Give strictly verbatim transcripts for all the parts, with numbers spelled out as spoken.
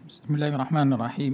بسم الله الرحمن الرحيم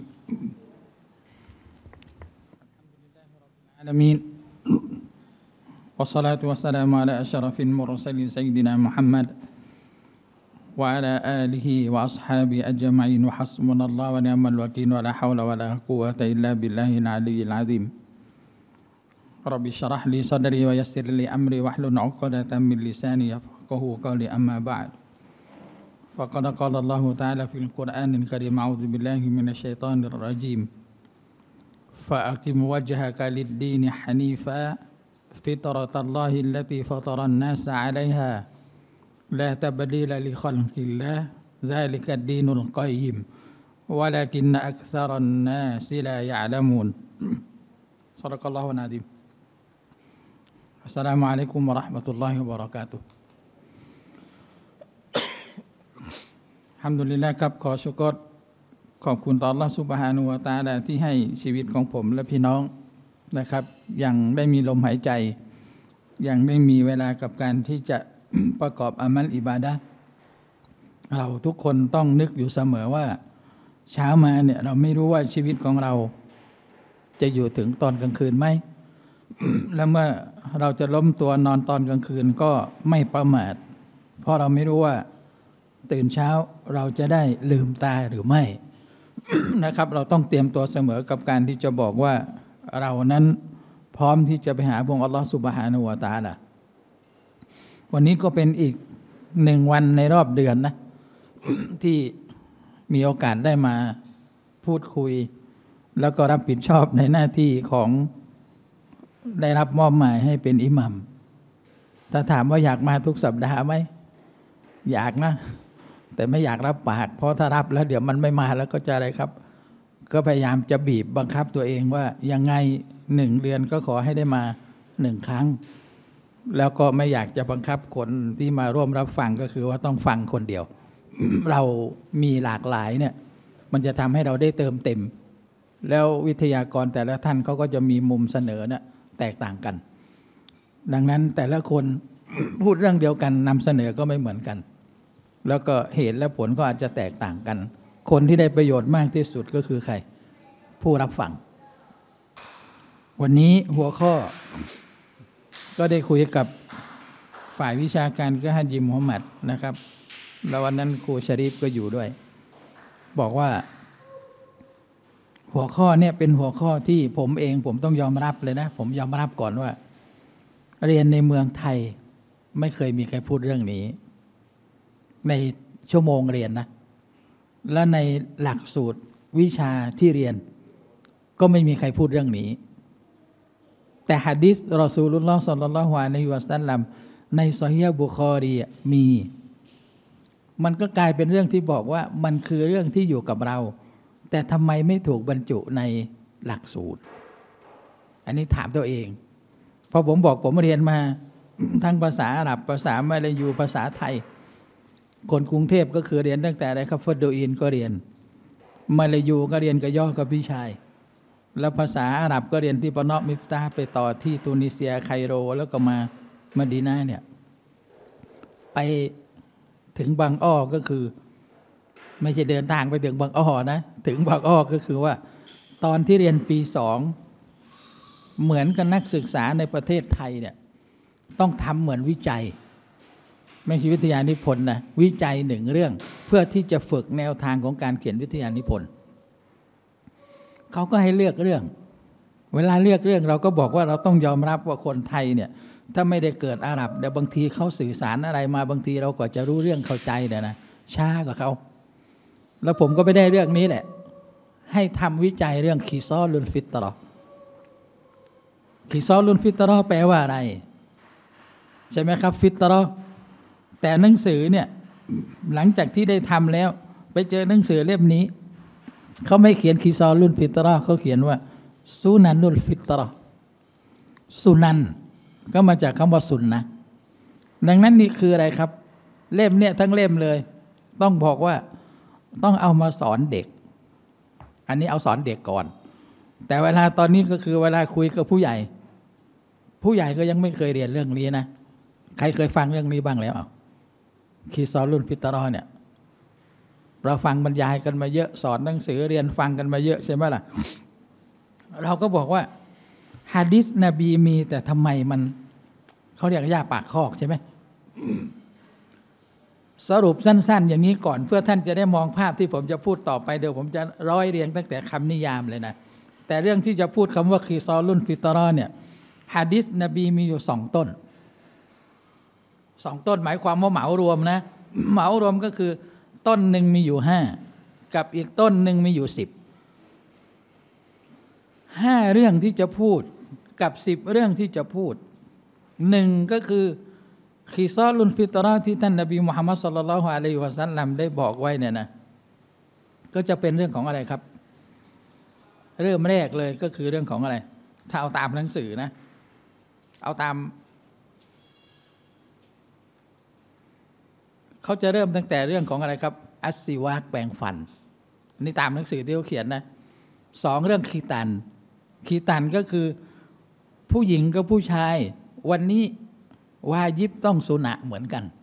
العالمين والصلاة والسلام على أشرف المرسلين سيدنا محمد وعلى آله وأصحابه أجمعين وحسبنا الله ونعم الوكيل ولا حول ولا قوة إلا بالله العلي العظيم رب اشرح لي صدري ويسر لي أمري واحلل عقدة من لساني يفقهوا قولي أما بعد فقد قال الله تعالى في القرآن الكريم أعوذ بالله من الشيطان الرجيم فأقم وجهك للدين حنيفا فطرة الله التي فطر الناس عليها لا تبديل لخلق الله ذلك الدين القيم ولكن أكثر الناس لا يعلمون صدق الله العظيم السلام عليكم ورحمة الله وبركاتهอัลฮัมดุลิลลาห์ครับขอชุกรขอบคุณต่ออัลเลาะห์ซุบฮานะฮูวะตะอาลาที่ให้ชีวิตของผมและพี่น้องนะครับยังได้มีลมหายใจยังได้มีเวลากับการที่จะ ประกอบอามัลอิบาดะห์เราทุกคนต้องนึกอยู่เสมอว่าเช้ามาเนี่ยเราไม่รู้ว่าชีวิตของเราจะอยู่ถึงตอนกลางคืนไหม แล้วเมื่อเราจะล้มตัวนอนตอนกลางคืนก็ไม่ประมาทเพราะเราไม่รู้ว่าตื่นเช้าเราจะได้ลืมตาหรือไม่ นะครับเราต้องเตรียมตัวเสมอกับการที่จะบอกว่าเรานั้นพร้อมที่จะไปหาพระองค์อัลลอฮฺซุบฮานะฮูวะตะอาลาวันนี้ก็เป็นอีกหนึ่งวันในรอบเดือนนะ ที่มีโอกาสได้มาพูดคุยแล้วก็รับผิดชอบในหน้าที่ของได้รับมอบหมายให้เป็นอิหมัมถ้าถามว่าอยากมาทุกสัปดาห์ไหมอยากนะแต่ไม่อยากรับปากเพราะถ้ารับแล้วเดี๋ยวมันไม่มาแล้วก็จะอะไรครับก็พยายามจะบีบบังคับตัวเองว่ายังไงหนึ่งเดือนก็ขอให้ได้มาหนึ่งครั้งแล้วก็ไม่อยากจะบังคับคนที่มาร่วมรับฟังก็คือว่าต้องฟังคนเดียว เรามีหลากหลายเนี่ยมันจะทำให้เราได้เติมเต็มแล้ววิทยากรแต่ละท่านเขาก็จะมีมุมเสนอเนี่ยแตกต่างกันดังนั้นแต่ละคน พูดเรื่องเดียวกันนำเสนอก็ไม่เหมือนกันแล้วก็เหตุและผลก็อาจจะแตกต่างกันคนที่ได้ประโยชน์มากที่สุดก็คือใครผู้รับฟังวันนี้หัวข้อก็ได้คุยกับฝ่ายวิชาการก็ฮัจญิมุฮัมมัดนะครับแล้ววันนั้นครูชะรีฟก็อยู่ด้วยบอกว่าหัวข้อเนี่ยเป็นหัวข้อที่ผมเองผมต้องยอมรับเลยนะผมยอมรับก่อนว่าเรียนในเมืองไทยไม่เคยมีใครพูดเรื่องนี้ในชั่วโมงเรียนนะและในหลักสูตรวิชาที่เรียนก็ไม่มีใครพูดเรื่องนี้แต่หะดีษรอซูลุลลอฮ์ศ็อลลัลลอฮุอะลัยฮิวะซัลลัมในซอฮีฮ์บุคอรีมีมันก็กลายเป็นเรื่องที่บอกว่ามันคือเรื่องที่อยู่กับเราแต่ทำไมไม่ถูกบรรจุในหลักสูตรอันนี้ถามตัวเองพอผมบอกผมเรียนมาทั้งภาษาอาหรับภาษามลายูภาษาไทยคนกรุงเทพก็คือเรียนตั้งแต่อะไรครับฟัดดูอินก็เรียนมาลายูก็เรียนกับย่อกับพี่ชายแล้วภาษาอาหรับก็เรียนที่ปะเนาะมิฟตาไปต่อที่ตูนิเซียไคโรแล้วก็มามาดีนาเนี่ยไปถึงบางอ้อก็คือไม่ใช่เดินทางไปถึงบางอ้อนะถึงบางอ้อก็คือว่าตอนที่เรียนปีสองเหมือนกับนักศึกษาในประเทศไทยเนี่ยต้องทำเหมือนวิจัยไม่ใช่วิทยานิพนธ์นะวิจัยหนึ่งเรื่องเพื่อที่จะฝึกแนวทางของการเขียนวิทยานิพนธ์เขาก็ให้เลือกเรื่องเวลาเลือกเรื่องเราก็บอกว่าเราต้องยอมรับว่าคนไทยเนี่ยถ้าไม่ได้เกิดอาหรับเดี๋ยวบางทีเขาสื่อสารอะไรมาบางทีเราก็จะรู้เรื่องเข้าใจเนี่ยนะช้ากว่าเขาแล้วผมก็ไปได้เรื่องนี้แหละให้ทำวิจัยเรื่องคีซอลุลฟิตรอคีซอลุลฟิตรอแปลว่าอะไรใช่ไหมครับฟิตรอแต่หนังสือเนี่ยหลังจากที่ได้ทำแล้วไปเจอหนังสือเล่มนี้เขาไม่เขียนคีซอลุลฟิตรอเขาเขียนว่าซุนันุลฟิตรอซุนันก็มาจากคำว่าสุนนะดังนั้นนี่คืออะไรครับเล่มเนี่ยทั้งเล่มเลยต้องบอกว่าต้องเอามาสอนเด็กอันนี้เอาสอนเด็กก่อนแต่เวลาตอนนี้ก็คือเวลาคุยกับผู้ใหญ่ผู้ใหญ่ก็ยังไม่เคยเรียนเรื่องนี้นะใครเคยฟังเรื่องนี้บ้างแล้วคีซอลุลฟิตรอเนี่ยเราฟังบรรยายกันมาเยอะสอนหนังสือเรียนฟังกันมาเยอะใช่ไหมล่ะเราก็บอกว่าหะดีษนบีมีแต่ทำไมมันเขาเรียกยาปากคอกใช่ไหม สรุปสั้นๆอย่างนี้ก่อนเพื่อท่านจะได้มองภาพที่ผมจะพูดต่อไปเดี๋ยวผมจะร้อยเรียงตั้งแต่คำนิยามเลยนะแต่เรื่องที่จะพูดคำว่าคีซอลุนฟิตรอเนี่ยหะดีษนบีมีอยู่สองต้นสองต้นหมายความว่าเหมารวมนะเหมารวมก็คือต้นหนึ่งมีอยู่ห้ากับอีกต้นหนึ่งมีอยู่สิบห้าเรื่องที่จะพูดกับสิบเรื่องที่จะพูดหนึ่งก็คือคีซอลุนฟิตรอที่ท่านนบีมุฮัมมัดศ็อลลัลลอฮุอะลัยฮิวะซัลลัมได้บอกไว้เนี่ยนะก็จะเป็นเรื่องของอะไรครับเริ่มแรกเลยก็คือเรื่องของอะไรถ้าเอาตามหนังสือนะเอาตามเขาจะเริ่มตั้งแต่เรื่องของอะไรครับอัสซิวากแปรงฟันนี่ตามหนังสือที่เขาเขียนนะสองเรื่องคีตันคีตันก็คือผู้หญิงกับผู้ชายวันนี้วาญิบต้องสุนะเหมือนกัน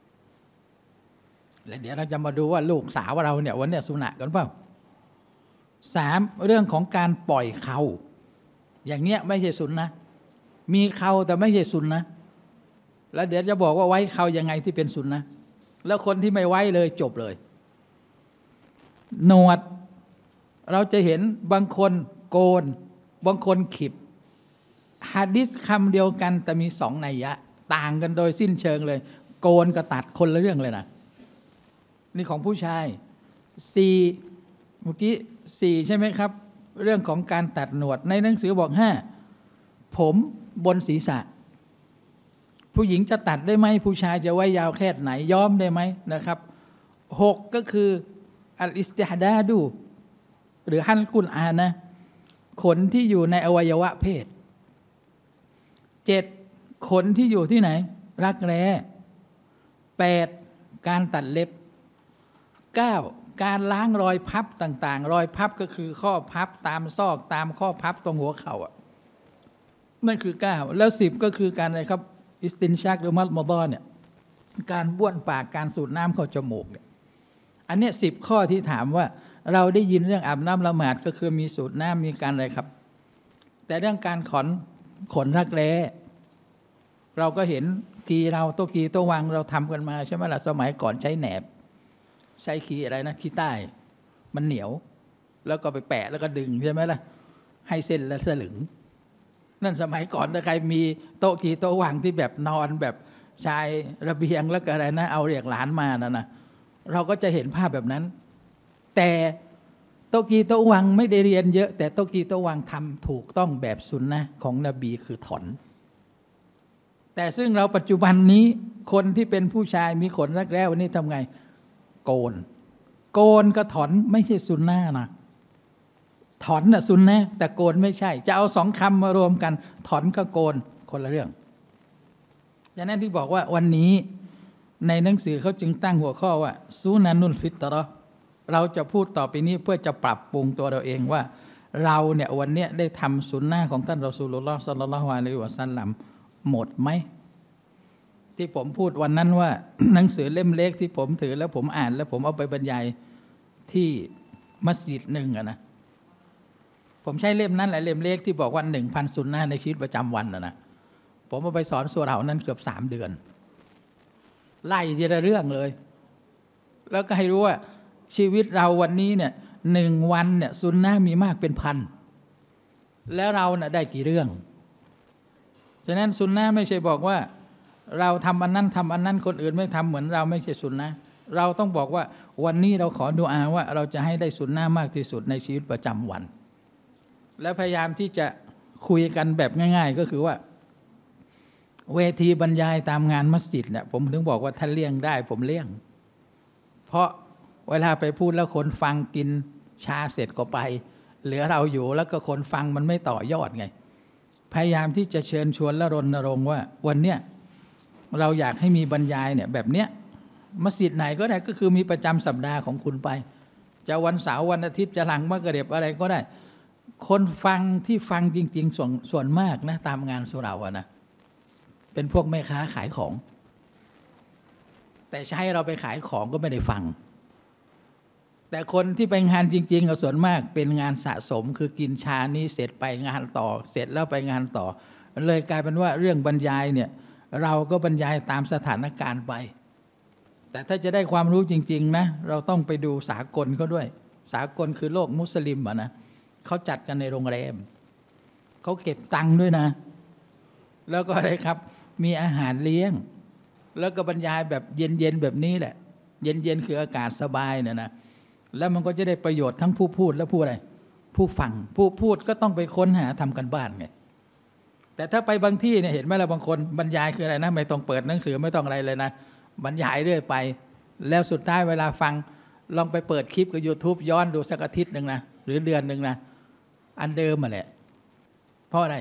แล้วเดี๋ยวเราจะมาดูว่าลูกสาวเราเนี่ยวันนี้สุนะกันเปล่าสามเรื่องของการปล่อยเขาอย่างเนี้ยไม่ใช่สุนนะมีเขาแต่ไม่ใช่สุนนะแล้วเดี๋ยวจะบอกว่าไว้เขายังไงที่เป็นสุนนะแล้วคนที่ไม่ไว้เลยจบเลยหนวดเราจะเห็นบางคนโกนบางคนขีบหะดีษคำเดียวกันแต่มีสองนัยยะต่างกันโดยสิ้นเชิงเลยโกนกับตัดคนละเรื่องเลยนะนี่ของผู้ชายสี่เมื่อกี้สี่ใช่ไหมครับเรื่องของการตัดหนวดในหนังสือบอกห้าผมบนศีรษะผู้หญิงจะตัดได้ไหมผู้ชายจะไว้ยาวแค่ไหนย้อมได้ไหมนะครับหกก็คืออัลอิสติฮดาดูหรือฮันกุลอานะขนที่อยู่ในอวัยวะเพศเจ็ดขนที่อยู่ที่ไหนรักแร้แปดการตัดเล็บเก้าการล้างรอยพับต่างๆรอยพับก็คือข้อพับตามซอกตามข้อพับตรงหัวเข่าอ่ะนั่นคือเก้าแล้วสิบก็คือการอะไรครับอิสตินชักหรือมัดมอดอนเนี่ยการบ้วนปากการสูดน้ำเข้าจมูกเนี่ยอันเนี้ยสิบข้อที่ถามว่าเราได้ยินเรื่องอาบน้ำละหมาดก็คือมีสูดน้ำมีการอะไรครับแต่เรื่องการขนขนรักแร้เราก็เห็นกีเราโตกีโตวังเราทำกันมาใช่ไหมล่ะสมัยก่อนใช้แหนบใช้ขีอะไรนะขี้ใต้มันเหนียวแล้วก็ไปแปะแล้วก็ดึงใช่ไหมล่ะให้เส้นและสลึงนั่นสมัยก่อนถ้าใครมีโต๊ะกีโต๊ะวางที่แบบนอนแบบชายระเบียงแล้วก็อะไรนะเอาเรียกหลานมานะนะเราก็จะเห็นภาพแบบนั้นแต่โต๊ะกีโต๊ะวางไม่ได้เรียนเยอะแต่โต๊ะกีโต๊ะวางทำถูกต้องแบบสุนนะของนบีคือถอนแต่ซึ่งเราปัจจุบันนี้คนที่เป็นผู้ชายมีขนรักแร้วันนี้ทำไงโกนโกนกับถอนไม่ใช่สุนนะนะถอนน่ะสุนนะแต่โกนไม่ใช่จะเอาสองคำมารวมกันถอนกับโกนคนละเรื่องดังนั้นที่บอกว่าวันนี้ในหนังสือเขาจึงตั้งหัวข้อว่าซูนานุลฟิตรอเราจะพูดต่อไปนี้เพื่อจะปรับปรุงตัวเราเองว่าเราเนี่ยวันนี้ได้ทำสุนนะของท่านรอซูลุลลอฮ์ศ็อลลัลลอฮุอะลัยฮิวะซัลลัมหมดไหมที่ผมพูดวันนั้นว่า หนังสือเล่มเล็กที่ผมถือแล้วผมอ่านแล้วผมเอาไปบรรยายที่มัสยิดหนึ่งอะนะผมใช้เล่มนั้นแหละเล่มเล็กที่บอกว่าหนึ่งพันสุนนะในชีวิตประจำวันนะนะผมเอาไปสอนสุเราะห์นั้นเกือบสามเดือนไล่ทีละเรื่องเลยแล้วก็ให้รู้ว่าชีวิตเราวันนี้เนี่ยหนึ่งวันเนี่ยสุนนะมีมากเป็นพันแล้วเราเนี่ยได้กี่เรื่องฉะนั้นสุนนะไม่ใช่บอกว่าเราทำอันนั้นทำอันนั้นคนอื่นไม่ทำเหมือนเราไม่ใช่สุนนะเราต้องบอกว่าวันนี้เราขอดุอาว่าเราจะให้ได้สุนนะมากที่สุดในชีวิตประจำวันและพยายามที่จะคุยกันแบบง่ายๆก็คือว่าเวทีบรรยายตามงานมัสยิดเนี่ยผมถึงบอกว่าท่านเลี่ยงได้ผมเลี่ยงเพราะเวลาไปพูดแล้วคนฟังกินชาเสร็จก็ไปเหลือเราอยู่แล้วก็คนฟังมันไม่ต่อยอดไงพยายามที่จะเชิญชวนและรณรงค์ว่าวันเนี้ยเราอยากให้มีบรรยายเนี่ยแบบเนี้ยมัสยิดไหนก็ได้ก็คือมีประจำสัปดาห์ของคุณไปจะวันเสาร์วันอาทิตย์จะหลังมะกริบอะไรก็ได้คนฟังที่ฟังจริงๆส่วนส่วนมากนะตามงานสุเราะห์นะเป็นพวกแม่ค้าขายของแต่ใช้เราไปขายของก็ไม่ได้ฟังแต่คนที่ไปงานจริงๆก็ส่วนมากเป็นงานสะสมคือกินชานี้เสร็จไปงานต่อเสร็จแล้วไปงานต่อเลยกลายเป็นว่าเรื่องบรรยายเนี่ยเราก็บรรยายตามสถานการณ์ไปแต่ถ้าจะได้ความรู้จริงๆนะเราต้องไปดูสากลเขาด้วยสากลคือโลกมุสลิมอ่ะนะเขาจัดกันในโรงแรมเขาเก็บตังค์ด้วยนะแล้วก็อะไรครับมีอาหารเลี้ยงแล้วก็บรรยายแบบเย็นๆแบบนี้แหละเย็นๆคืออากาศสบายเนี่ยนะแล้วมันก็จะได้ประโยชน์ทั้งผู้พูดและผู้อะไรผู้ฟังผู้พูดก็ต้องไปค้นหาทำกันบ้านไงแต่ถ้าไปบางที่เนี่ยเห็นไหมล่ะบางคนบรรยายคืออะไรนะไม่ต้องเปิดหนังสือไม่ต้องอะไรเลยนะบรรยายเรื่อยไปแล้วสุดท้ายเวลาฟังลองไปเปิดคลิปกับ YouTube ย้อนดูสักอาทิตย์หนึ่งนะหรือเดือนหนึ่งนะอันเดิมมาแหละเพราะอะไร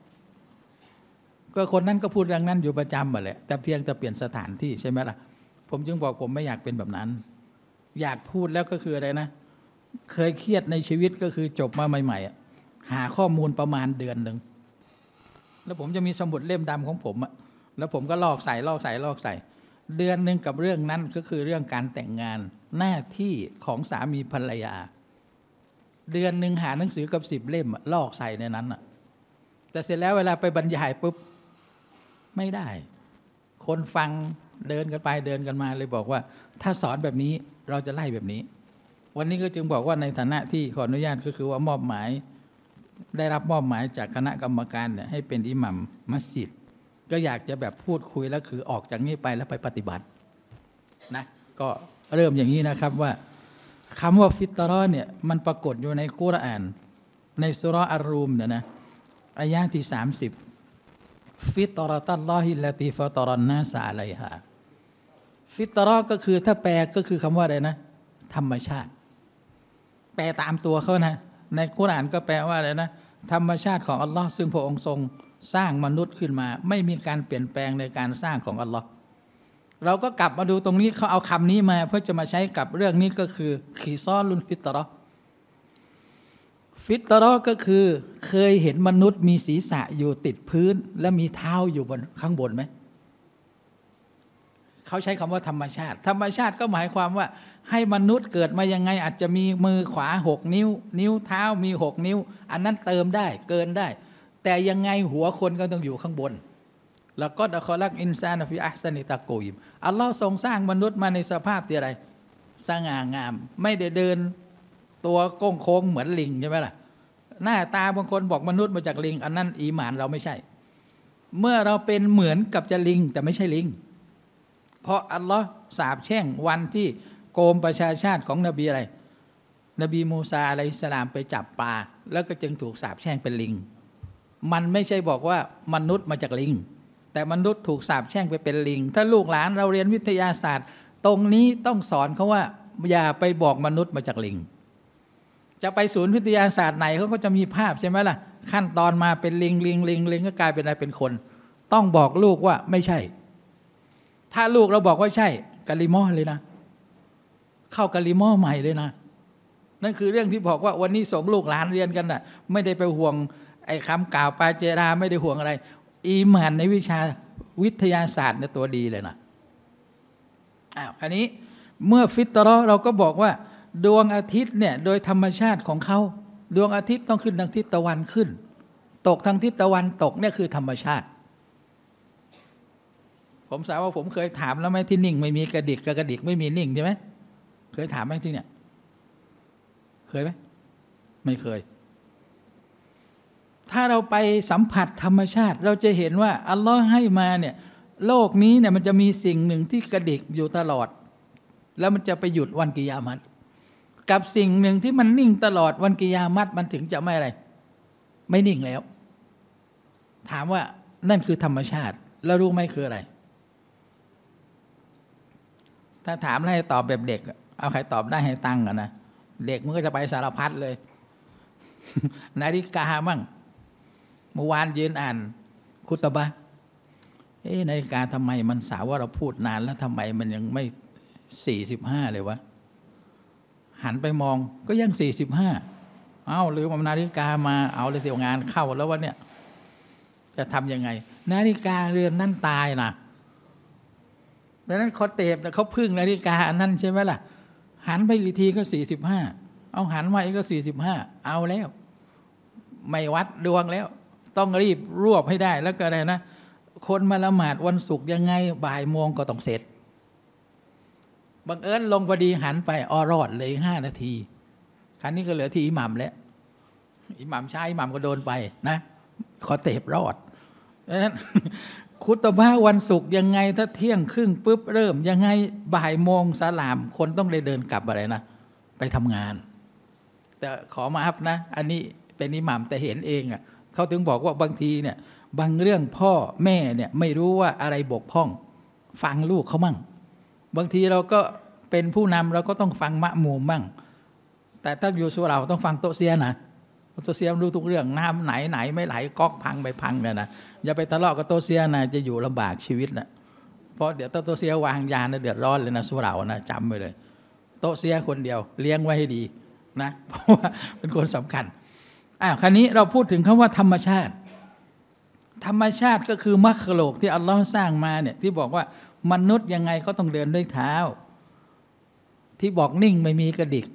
ก็คนนั้นก็พูดเรื่องนั้นอยู่ประจำมาแหละแต่เพียงแต่เปลี่ยนสถานที่ใช่ไหมล่ะผมจึงบอกผมไม่อยากเป็นแบบนั้นอยากพูดแล้วก็คืออะไรนะเคยเครียดในชีวิตก็คือจบมาใหม่ๆหาข้อมูลประมาณเดือนหนึ่งแล้วผมจะมีสมุดเล่มดำของผมอะแล้วผมก็ลอกใส่ลอกใส่ลอกใส่เดือนหนึ่งกับเรื่องนั้นก็คือเรื่องการแต่งงานหน้าที่ของสามีภรรยาเดือนหนึ่งหาหนังสือกับสิบเล่มลอกใส่ในนั้นอะแต่เสร็จแล้วเวลาไปบรรยายปุ๊บไม่ได้คนฟังเดินกันไปเดินกันมาเลยบอกว่าถ้าสอนแบบนี้เราจะไล่แบบนี้วันนี้ก็จึงบอกว่าในฐานะที่ขออนุญาตก็คือว่ามอบหมายได้รับมอบหมายจากคณะกรรมการเนี่ยให้เป็นอิหมัมมัสยิดก็อยากจะแบบพูดคุยแล้วคือออกจากนี้ไปแล้วไปปฏิบัตินะก็เริ่มอย่างนี้นะครับว่าคำว่าฟิตรอเนี่ยมันปรากฏอยู่ในกุรอานในซูเราะห์อัรรูมเนี่ยนะอายะที่สามสิบฟิตรอตัลลอฮิลลตีฟะตรันนาสอะลัยฮาฟิตรอก็คือถ้าแปลก็คือคำว่าอะไรนะธรรมชาติแปลตามตัวเขานะในกุรอานก็แปลว่าอะไรนะธรรมชาติของอัลลอฮ์ซึ่งพระองค์ทรงสร้างมนุษย์ขึ้นมาไม่มีการเปลี่ยนแปลงในการสร้างของอัลลอฮ์เราก็กลับมาดูตรงนี้เขาเอาคำนี้มาเพื่อจะมาใช้กับเรื่องนี้ก็คือขีซอลุนฟิตรอฟิตรอก็คือเคยเห็นมนุษย์มีศีรษะอยู่ติดพื้นและมีเท้าอยู่บนข้างบนไหมเขาใช้คำว่าธรรมชาติธรรมชาติก็หมายความว่าให้มนุษย์เกิดมายังไงอาจจะมีมือขวาหกนิ้วนิ้วเท้ามีหกนิ้วอันนั้นเติมได้เกินได้แต่ยังไงหัวคนก็ต้องอยู่ข้างบนแล้วก็อัลลักอินซานฟิอัฮซานิตะกูยิมอัลลอฮ์ทรงสร้างมนุษย์มาในสภาพที่อะไรสง่างามไม่ได้เดินตัวโค้งโค้งเหมือนลิงใช่ไหมล่ะหน้าตาบางคนบอกมนุษย์มาจากลิงอันนั้นอีหม่านเราไม่ใช่เมื่อเราเป็นเหมือนกับจะลิงแต่ไม่ใช่ลิงเพราะอัลลอฮ์สาปแช่งวันที่โกมประชาชาติของนบีอะไรนบีมูซาอะลัยฮิสสลามไปจับปลาแล้วก็จึงถูกสาปแช่งเป็นลิงมันไม่ใช่บอกว่ามนุษย์มาจากลิงแต่มนุษย์ถูกสาปแช่งไปเป็นลิงถ้าลูกหลานเราเรียนวิทยาศาสตร์ตรงนี้ต้องสอนเขาว่าอย่าไปบอกมนุษย์มาจากลิงจะไปศูนย์วิทยาศาสตร์ไหนเขาก็จะมีภาพใช่ไหมล่ะขั้นตอนมาเป็นลิงลิงลิงลิงก็กลายเป็นอะไรเป็นคนต้องบอกลูกว่าไม่ใช่ถ้าลูกเราบอกว่าใช่กะลิมอเลยนะเข้ากะลิมอใหม่เลยนะนั่นคือเรื่องที่บอกว่าวันนี้ส่งลูกหลานเรียนกันน่ะไม่ได้ไปห่วงไอ้คำกล่าวปาเจราไม่ได้ห่วงอะไรอีหม่านในวิชาวิทยาศาสตร์เนี่ยตัวดีเลยนะอ้าวคราวนี้เมื่อฟิตรอเราก็บอกว่าดวงอาทิตย์เนี่ยโดยธรรมชาติของเขาดวงอาทิตย์ต้องขึ้นทางทิศตะวันขึ้นตกทางทิศตะวันตกเนี่ยคือธรรมชาติผมสาวว่าผมเคยถามแล้วไหมที่นิ่งไม่มีกระดิกกระดิกไม่มีนิ่งใช่ไหมเคยถามไหมที่เนี่ยเคยไหมไม่เคยถ้าเราไปสัมผัสธรรมชาติเราจะเห็นว่าอัลลอฮ์ให้มาเนี่ยโลกนี้เนี่ยมันจะมีสิ่งหนึ่งที่กระดิกอยู่ตลอดแล้วมันจะไปหยุดวันกิยามัตกับสิ่งหนึ่งที่มันนิ่งตลอดวันกิยามัตมันถึงจะไม่อะไรไม่นิ่งแล้วถามว่านั่นคือธรรมชาติแล้วรู้ไหมคืออะไรถ้าถามให้ตอบแบบเด็กเอาใครตอบได้ให้ตั้งกันนะเด็กมันก็จะไปสารพัดเลย นาฬิกาบ้างเมื่อวานยืนอ่านคุตบะเอ๊ะนาฬิกาทำไมมันสาวว่าเราพูดนานแล้วทำไมมันยังไม่สี่สิบห้าเลยวะหันไปมองก็ยังสี่สิบห้าเอ้าหรือว่านาฬิกามาเอาเลยเสียงานเข้าแล้ววะเนี่ยจะทำยังไงนาฬิกาเรือนนั่นตายนะดังนั้นคอเตบเขาพึ่งนาฬิกาอันนั้นใช่ไหมล่ะหันไปอีกทีก็สี่สิบห้าเอาหันมาอีกก็สี่สิบห้าเอาแล้วไม่วัดดวงแล้วต้องรีบรวบให้ได้แล้วก็อะไรนะคนมาละหมาดวันศุกร์ยังไงบ่ายโมงก็ต้องเสร็จบังเอิญลงพอดีหันไปออรอดเลยห้านาทีครั้นี้ก็เหลือที่อิหมัมแล้วอิหมัมใช้อิหมัมก็โดนไปนะขอเตบรอดดังนั้นคุตบะวันศุกร์ยังไงถ้าเที่ยงครึ่งปุ๊บเริ่มยังไงบ่ายโมงสลามคนต้องได้เดินกลับอะไรนะไปทำงานแต่ขอมาอัพนะอันนี้เป็นอิหมัมแต่เห็นเองอ่ะเขาถึงบอกว่าบางทีเนี่ยบางเรื่องพ่อแม่เนี่ยไม่รู้ว่าอะไรบกพร่องฟังลูกเขามั่งบางทีเราก็เป็นผู้นำเราก็ต้องฟังมะมูมมั่งแต่ถ้าอยู่สู่เราต้องฟังโตเซียนะโตเซียรู้ทุกเรื่องน้ำไหนไหนไม่ไหลก๊อกพังไปพังเนี่ยนะอย่าไปทะเลาะกับโตเซียนะจะอยู่ลำบากชีวิตนะเพราะเดี๋ยวโตเซียวางยานะเดือดร้อนเลยนะสู่เรานะจำไว้เลยโตเซียคนเดียวเลี้ยงไว้ให้ดีนะเพราะว่าเป็นคนสำคัญอ้าวคราวนี้เราพูดถึงคำว่าธรรมชาติธรรมชาติก็คือมัคโลกที่อัลลอฮ์สร้างมาเนี่ยที่บอกว่ามนุษย์ยังไงเขาต้องเดินด้วยเท้าที่บอกนิ่งไม่มีกระดิก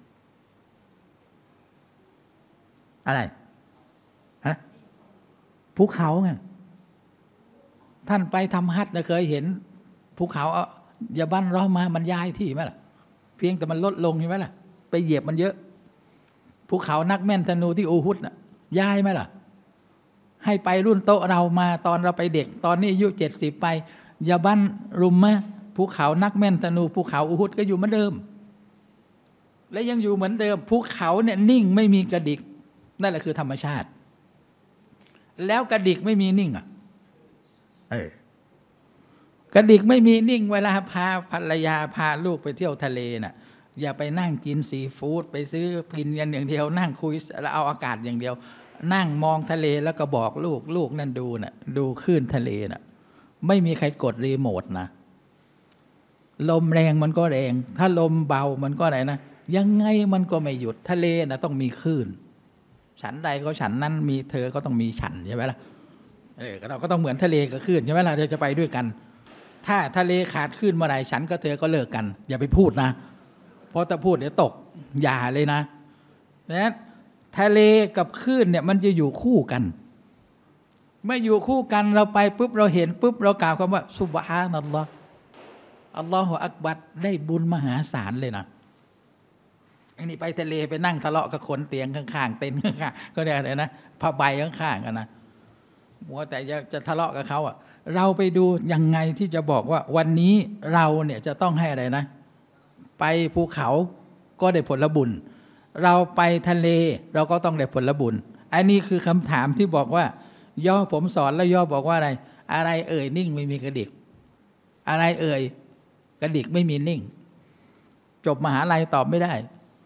อะไรฮะภูเขาไงท่านไปทำฮัจญ์นะเคยเห็นภูเขาอย่าบั้นร้อมามันย้ายที่ไหมล่ะเพียงแต่มันลดลงใช่ไหมล่ะไปเหยียบมันเยอะภูเขานักแม่นธนูที่อูฮุดน่ะย้ายไหมล่ะให้ไปรุ่นโตเรามาตอนเราไปเด็กตอนนี้อายุเจ็ดสิบไปยาบันรุมมะภูเขานักแม่นธนูภูเขาอูฮุดก็อยู่เหมือนเดิมและยังอยู่เหมือนเดิมภูเขาเนี่ยนิ่งไม่มีกระดิกนั่นแหละคือธรรมชาติแล้วกระดิกไม่มีนิ่งอ่ะเออกระดิกไม่มีนิ่งเวลาพาภรรยาพาลูกไปเที่ยวทะเลน่ะอย่าไปนั่งกินซีฟู้ดไปซื้อกินกันอย่างเดียวนั่งคุยแล้วเอาอากาศอย่างเดียวนั่งมองทะเลแล้วก็บอกลูกลูกนั่นดูน่ะดูคลื่นทะเลน่ะไม่มีใครกดรีโมทนะลมแรงมันก็แรงถ้าลมเบามันก็อะไรนะยังไงมันก็ไม่หยุดทะเลน่ะต้องมีคลื่นฉันใดก็ฉันนั้นมีเธอก็ต้องมีฉันใช่ไหมล่ะเออเราก็ต้องเหมือนทะเลกับคลื่นใช่ไหมล่ะเราจะไปด้วยกันถ้าทะเลขาดคลื่นเมื่อไหร่ฉันก็เธอก็เลิกกันอย่าไปพูดนะเพราะถ้าพูดเดี๋ยวตกอย่าเลยนะนะทะเลกับคลื่นเนี่ยมันจะอยู่คู่กันเมื่ออยู่คู่กันเราไปปุ๊บเราเห็นปุ๊บเรากล่าวคำว่าซุบฮานัลลอฮ์อัลลอฮฺอักบัรได้บุญมหาศาลเลยนะอันนี้ไปทะเลไปนั่งทะเลาะกับคนเตียงข้างๆเต็นท์ข้างๆก็ได้เลยนะผ้าใบข้างๆกันนะมัวแต่จะจะทะเลาะกับเขาอ่ะเราไปดูยังไงที่จะบอกว่าวันนี้เราเนี่ยจะต้องให้อะไรนะไปภูเขาก็ได้ผลบุญเราไปทะเลเราก็ต้องได้ผลบุญอันนี้คือคำถามที่บอกว่าย่อผมสอนแล้วย่อบอกว่าอะไรอะไรเอ่ยนิ่งไม่มีกระดิกอะไรเอ่ยกระดิกไม่มีนิ่งจบมหาลัยตอบไม่ได้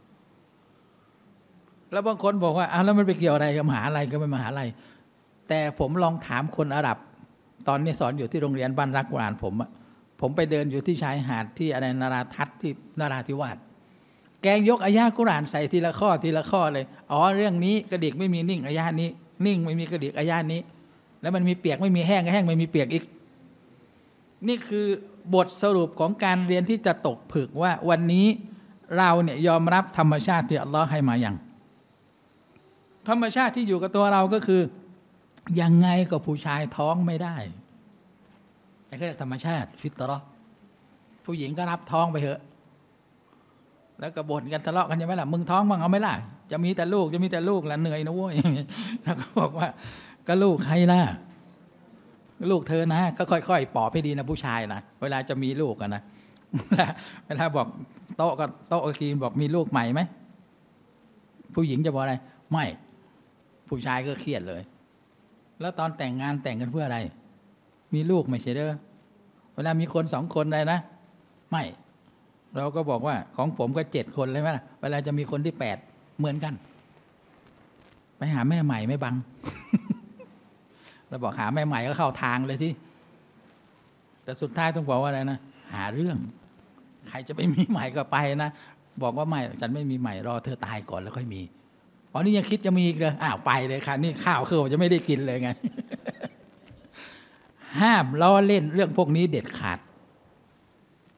แล้วบางคนบอกว่าอ้าวแล้วมันไปเกี่ยวอะไรกับมหาลัยก็ไม่มหาลัยแต่ผมลองถามคนอาหรับตอนนี้สอนอยู่ที่โรงเรียนบ้านรักกุรอานผมอะผมไปเดินอยู่ที่ชายหาดที่อะไรนาราทัศน์ที่นาราธิวาสแกงยกอายะกุรอานใส่ทีละข้อทีละข้อเลยอ๋อเรื่องนี้กระดิกไม่มีนิ่งอายะนี้นิ่งไม่มีกระดิกอายะนี้แล้วมันมีเปียกไม่มีแห้งแห้งไม่มีเปียกอีกนี่คือบทสรุปของการเรียนที่จะตกผึกว่าวันนี้เราเนี่ยยอมรับธรรมชาติที่อัลลอฮ์ให้มาอย่างธรรมชาติที่อยู่กับตัวเราก็คือยังไงก็ผู้ชายท้องไม่ได้ไอ้ก็ธรรมชาติฟิตเราะห์ผู้หญิงก็รับท้องไปเถอะแล้วก็บ่นกันทะเลาะกันใช่ไหมล่ะมึงท้องบ้างเอาไหมล่ะจะมีแต่ลูกจะมีแต่ลูกละเหนื่อยนะเว้ยแล้วก็บอกว่าก็ลูกใครล่ะลูกเธอนะก็ค่อยๆปอบให้ดีนะผู้ชายนะเวลาจะมีลูกกันนะเวลาบอกโต๊ะก็โต๊ะกีนบอกมีลูกใหม่ไหมผู้หญิงจะบอกอะไรไม่ผู้ชายก็เครียดเลยแล้วตอนแต่งงานแต่งกันเพื่ออะไรมีลูกไม่ใช่เด้อเวลามีคนสองคนอะไรนะไม่เราก็บอกว่าของผมก็เจ็ดคนเลยไหมล่ะเวลาจะมีคนที่แปดเหมือนกันไปหาแม่ใหม่ไม่บัง เราบอกหาแม่ใหม่ก็เข้าทางเลยที่แต่สุดท้ายต้องบอกว่าอะไรนะหาเรื่องใครจะไปมีใหม่ก็ไปนะบอกว่าไม่ฉันไม่มีใหม่รอเธอตายก่อนแล้วค่อยมีอ๋อนี่ยังคิดจะมีอีกเลยอ้าวไปเลยค่ะนี่ข้าวคือจะไม่ได้กินเลยไง ห้ามล้อเล่นเรื่องพวกนี้เด็ดขาด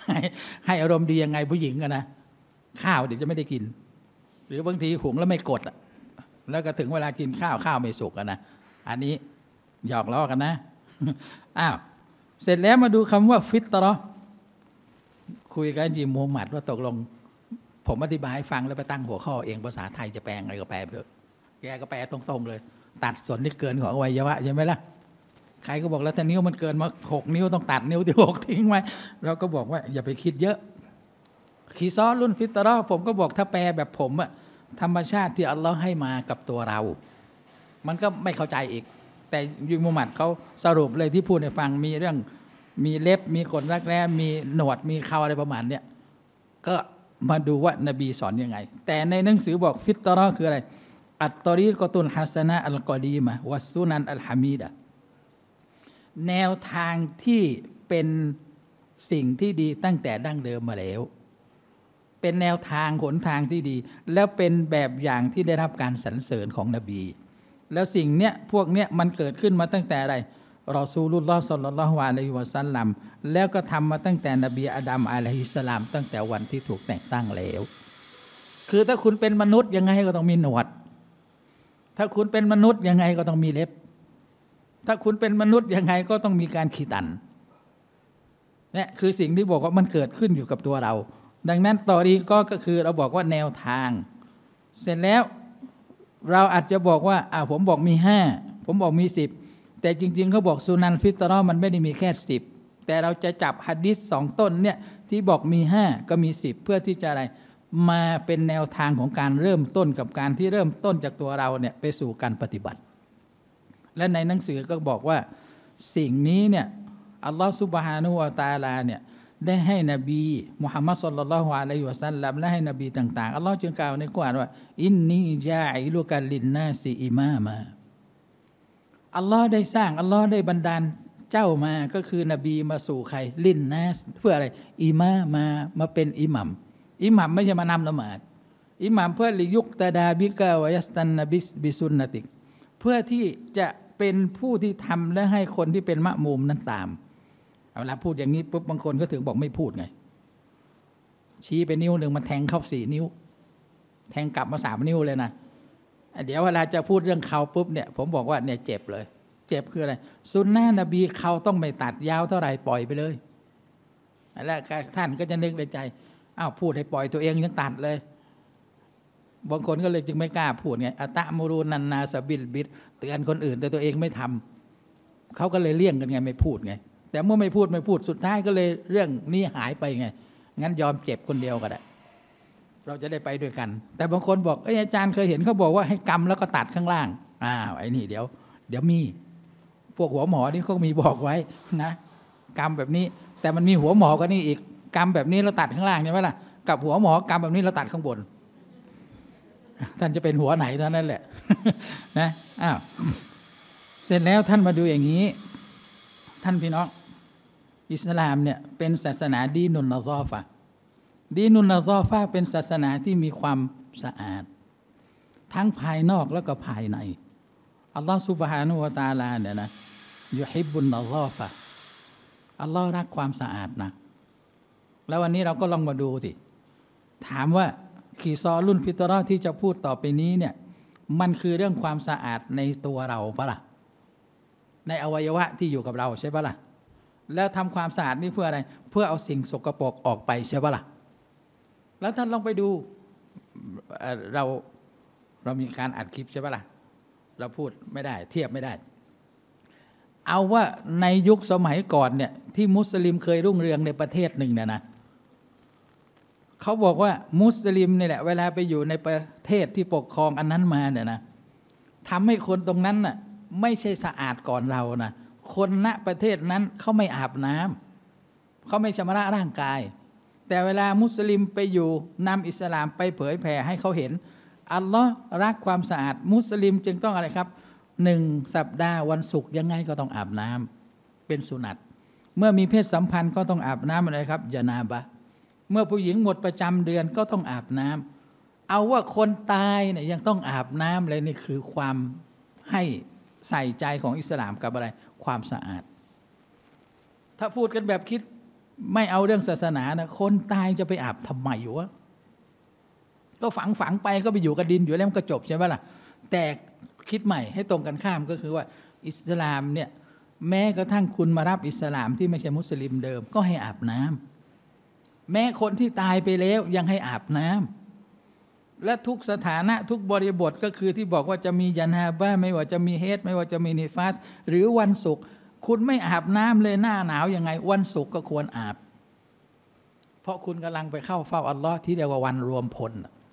ให้อารมณ์ดียังไงผู้หญิงกันนะข้าวเดี๋ยวจะไม่ได้กินหรือบางทีหุงแล้วไม่กดแล้วก็ถึงเวลากินข้าวข้าวไม่สุกกันนะอันนี้หยอกล้อกันนะอ้าวเสร็จแล้วมาดูคำว่าฟิตเราะห์คุยกันจีมูฮัมหมัดว่าตกลงผมอธิบายให้ฟังแล้วไปตั้งหัวข้อเองภาษาไทยจะแปลงอะไรก็แปลไปเถอะแกก็แปลตรงๆเลยตัดส่วนที่เกินของอวัยวะใช่ไหมล่ะใครก็บอกแล้วถ้านิ้วมันเกินมาหกนิ้วต้องตัดนิ้วที่หกทิ้งไว้เราก็บอกว่าอย่าไปคิดเยอะขีซอรุ่นฟิตเราะห์ผมก็บอกถ้าแปลแบบผมอะธรรมชาติที่อัลลอฮ์ให้มากับตัวเรามันก็ไม่เข้าใจอีกแต่ยุมุฮัมมัดเขาสรุปเลยที่พูดให้ฟังมีเรื่องมีเล็บมีขนรักแร้มีหนวดมีเขาอะไรประมาณเนี้ยก็มาดูว่านบีสอนยังไงแต่ในหนังสือบอกฟิตเราะห์คืออะไรอัตตอรีกอตุลฮัสนะอัลกอดีมะวัสซุนันอัลฮามีดะแนวทางที่เป็นสิ่งที่ดีตั้งแต่ดั้งเดิมมาแล้วเป็นแนวทางหนทางที่ดีแล้วเป็นแบบอย่างที่ได้รับการสรรเสริญของนบีแล้วสิ่งเนี้ยพวกเนี้ยมันเกิดขึ้นมาตั้งแต่อะไรรอซูลุลลอฮ์ศ็อลลัลลอฮุอะลัยฮิวะซัลลัมแล้วก็ทำมาตั้งแต่นบีอาดัมอะลัยฮิสสลามตั้งแต่วันที่ถูกแต่งตั้งแล้วคือถ้าคุณเป็นมนุษย์ยังไงก็ต้องมีหนวดถ้าคุณเป็นมนุษย์ยังไงก็ต้องมีเล็บถ้าคุณเป็นมนุษย์ยังไงก็ต้องมีการขีตันเนี่ยคือสิ่งที่บอกว่ามันเกิดขึ้นอยู่กับตัวเราดังนั้นตอรีก็ก็คือเราบอกว่าแนวทางเสร็จแล้วเราอาจจะบอกว่าอ่าผมบอกมีห้าผมบอกมีสิบแต่จริงๆเขาบอกสุนันฟิตเราะห์มันไม่ได้มีแค่สิบแต่เราจะจับหะดีษสองต้นเนี่ยที่บอกมีห้าก็มีสิบเพื่อที่จะอะไรมาเป็นแนวทางของการเริ่มต้นกับการที่เริ่มต้นจากตัวเราเนี่ยไปสู่การปฏิบัติและในหนังสือก็บอกว่าสิ่งนี้เนี่ยอัลลอฮฺซุบฮานะฮูวะตะอาลาเนี่ยได้ให้นบีมุฮัมมัดศ็อลลัลลอฮุอะลัยฮิวะซัลลัมและให้นบีต่างๆอัลลอฮฺจึงกล่าวในกุรอานว่าอินนีจาอิลุกัลลินนาซิอิมามาอัลลอฮ์ได้สร้างอัลลอฮ์ได้บันดาลเจ้ามาก็คือนบีมาสู่ใครลินนาสเพื่ออะไรอิมามามาเป็นอิหมัมอิหมัมไม่ใช่มานำละหมาดอิหมัมเพื่อลิยุกตะดาบิกะวะยัสตันนบิสบิสุนนะติกเพื่อที่จะเป็นผู้ที่ทำและให้คนที่เป็นมะมูมนั้นตามเวลาพูดอย่างนี้ปุ๊บบางคนก็ถึงบอกไม่พูดไงชี้ไปนิ้วหนึ่งมันแทงเข้าสี่นิ้วแทงกลับมาสามนิ้วเลยนะเดี๋ยวเวลาจะพูดเรื่องเขาปุ๊บเนี่ยผมบอกว่าเนี่ยเจ็บเลยเจ็บคืออะไรซุนนะนบีเขาต้องไม่ตัดยาวเท่าไหร่ปล่อยไปเลยแล้วท่านก็จะนึกในใจอ้าวพูดให้ปล่อยตัวเองยังตัดเลยบางคนก็เลยจึงไม่กล้าพูดไงอัตะมูรูนันนาสบิลบิดเตือนคนอื่นแต่ตัวเองไม่ทำเขาก็เลยเลี่ยงกันไงไม่พูดไงแต่เมื่อไม่พูดไม่พูดสุดท้ายก็เลยเรื่องนี้หายไปไงงั้นยอมเจ็บคนเดียวก็ได้เราจะได้ไปด้วยกันแต่บางคนบอกเอ้ยอาจารย์เคยเห็นเขาบอกว่าให้กำแล้วก็ตัดข้างล่างอ้าวไอ้นี่เดี๋ยวเดี๋ยวมีพวกหัวหมอนี่เขามีบอกไว้นะกำแบบนี้แต่มันมีหัวหมอก็นี่อีกกำแบบนี้เราตัดข้างล่างใช่ไหมล่ะกับหัวหมอกำแบบนี้เราตัดข้างบนท่านจะเป็นหัวไหนเท่านั้นแหละนะอ้าวเสร็จแล้วท่านมาดูอย่างนี้ท่านพี่น้องอิสลามเนี่ยเป็นศาสนาดีนุนนะซอฟะดีนุนนะซอฟะเป็นศาสนาที่มีความสะอาดทั้งภายนอกแล้วก็ภายในอัลลอฮฺซุบฮานะฮูวะตะอาลาเนี่ยนะยุฮิบบุนนะซอฟะอัลลอฮ์รักความสะอาดนะแล้ววันนี้เราก็ลองมาดูสิถามว่าขีซอรุ่นฟิตเราะห์ที่จะพูดต่อไปนี้เนี่ยมันคือเรื่องความสะอาดในตัวเราปะล่ะในอวัยวะที่อยู่กับเราใช่ปะล่ะแล้วทำความสะอาดนี่เพื่ออะไรเพื่อเอาสิ่งสกปรกออกไปใช่ปะล่ะแล้วท่านลองไปดูเราเรามีการอัดคลิปใช่ปะล่ะเราพูดไม่ได้เทียบไม่ได้เอาว่าในยุคสมัยก่อนเนี่ยที่มุสลิมเคยรุ่งเรืองในประเทศหนึ่งเนี่ยนะเขาบอกว่ามุสลิมนี่แหละเวลาไปอยู่ในประเทศที่ปกครองอันนั้นมาเนี่ยนะทำให้คนตรงนั้นน่ะไม่ใช่สะอาดก่อนเรานะคนณประเทศนั้นเขาไม่อาบน้ำเขาไม่ชำระร่างกายแต่เวลามุสลิมไปอยู่นำอิสลามไปเผยแผ่ให้เขาเห็นอัลลอฮ์รักความสะอาดมุสลิมจึงต้องอะไรครับหนึ่งสัปดาห์วันศุกร์ยังไงก็ต้องอาบน้ำเป็นสุนัตเมื่อมีเพศสัมพันธ์ก็ต้องอาบน้ำอะไรครับญะนาบะห์เมื่อผู้หญิงหมดประจำเดือนก็ต้องอาบน้ำเอาว่าคนตายเนี่ยยังต้องอาบน้ำเลยนี่คือความให้ใส่ใจของอิสลามกับอะไรความสะอาดถ้าพูดกันแบบคิดไม่เอาเรื่องศาสนานะคนตายจะไปอาบทำไมวะก็ฝังฝังไปก็ไปอยู่กับดินอยู่แล้วมันก็จบใช่ไหมล่ะแต่คิดใหม่ให้ตรงกันข้ามก็คือว่าอิสลามเนี่ยแม้กระทั่งคุณมารับอิสลามที่ไม่ใช่มุสลิมเดิมก็ให้อาบน้ำแม้คนที่ตายไปแล้วยังให้อาบน้ำและทุกสถานะทุกบริบทก็คือที่บอกว่าจะมียานาบ้าไม่ว่าจะมีเฮดไม่ว่าจะมีนิฟาสหรือวันศุกร์คุณไม่อาบน้ำเลยหน้าหนาวยังไงวันศุกร์ก็ควรอาบเพราะคุณกำลังไปเข้าเฝ้าอัลลอฮ์ที่เรียกว่าวันรวมพล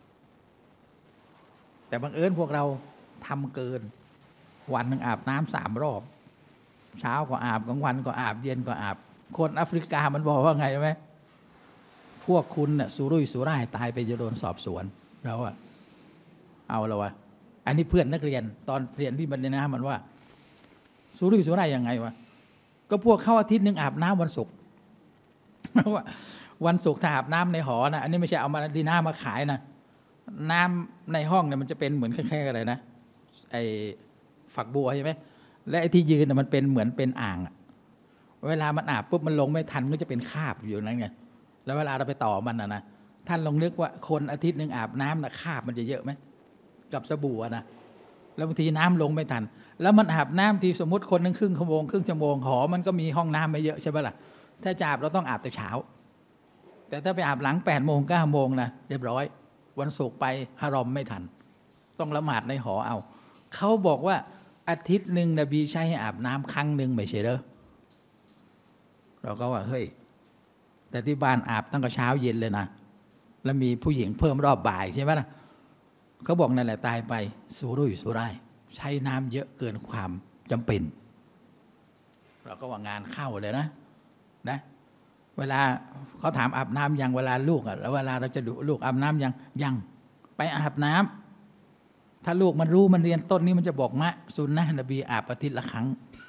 แต่บังเอิญพวกเราทำเกินวันหนึ่งอาบน้ำสามรอบเช้าก็อาบกลางวันก็อาบเย็นก็อาบคนแอฟริกามันบอกว่าไงไหมพวกคุณน่ะสุรุ่ยสุร่ายตายไปจะโดนสอบสวนเราอะเอาแล้ววะอันนี้เพื่อนนักเรียนตอนเรียนที่บันเดนะมันว่าสุรุ่ยสุร่ายยังไงวะก็พวกเข้าอาทิตย์หนึ่งอาบน้ำวันศุกร์เพราะว่าวันศุกร์ถ้าอาบน้ำในหอนะอันนี้ไม่ใช่เอามาดีน้ามาขายนะน้ำในห้องเนี่ยมันจะเป็นเหมือนแค่ๆอะไรนะไอ้ฝักบัวใช่ไหมและไอ้ที่ยืนมันเป็นเหมือนเป็นอ่างเวลามันอาบปุ๊บมันลงไม่ทันก็จะเป็นคราบอยู่นั่นไงแล้วเวลาเราไปต่อมันนะนะท่านลองนึกว่าคนอาทิตย์หนึ่งอาบน้ำนะคราบมันจะเยอะไหมกับสบู่นะแล้วบางทีน้ำลงไม่ทันแล้วมันอาบน้ำทีสมมติคนนึงครึ่งชั่วโมงครึ่งชั่วโมงหอมันก็มีห้องน้ำไม่เยอะใช่ไหมล่ะถ้าจะอาบเราต้องอาบแต่เช้าแต่ถ้าไปอาบหลังแปดโมงเก้าโมงนะเรียบร้อยวันศุกร์ไปฮารอมไม่ทันต้องละหมาดในหอเอาเขาบอกว่าอาทิตย์หนึ่งนบีใช้ให้อาบน้ำครั้งหนึ่งไม่ใช่เหรอเราก็ว่าเฮ้ยแต่ที่บ้านอาบตั้งแต่เช้าเย็นเลยนะแล้วมีผู้หญิงเพิ่มรอบบ่ายใช่ไหมล่ะเขาบอกนั่นแหละตายไปสุรุ่ยสุร่ายใช้น้ำเยอะเกินความจำเป็นเราก็ว่างานเข้าเลยนะนะเวลาเขาถามอาบน้ำยังเวลาลูกอ่ะแล้วเวลาเราจะดูลูกอาบน้ำยังยังไปอาบน้ำถ้าลูกมันรู้มันเรียนต้นนี้มันจะบอกมะซุนนะนบีอาบอาทิตย์ละครั้ง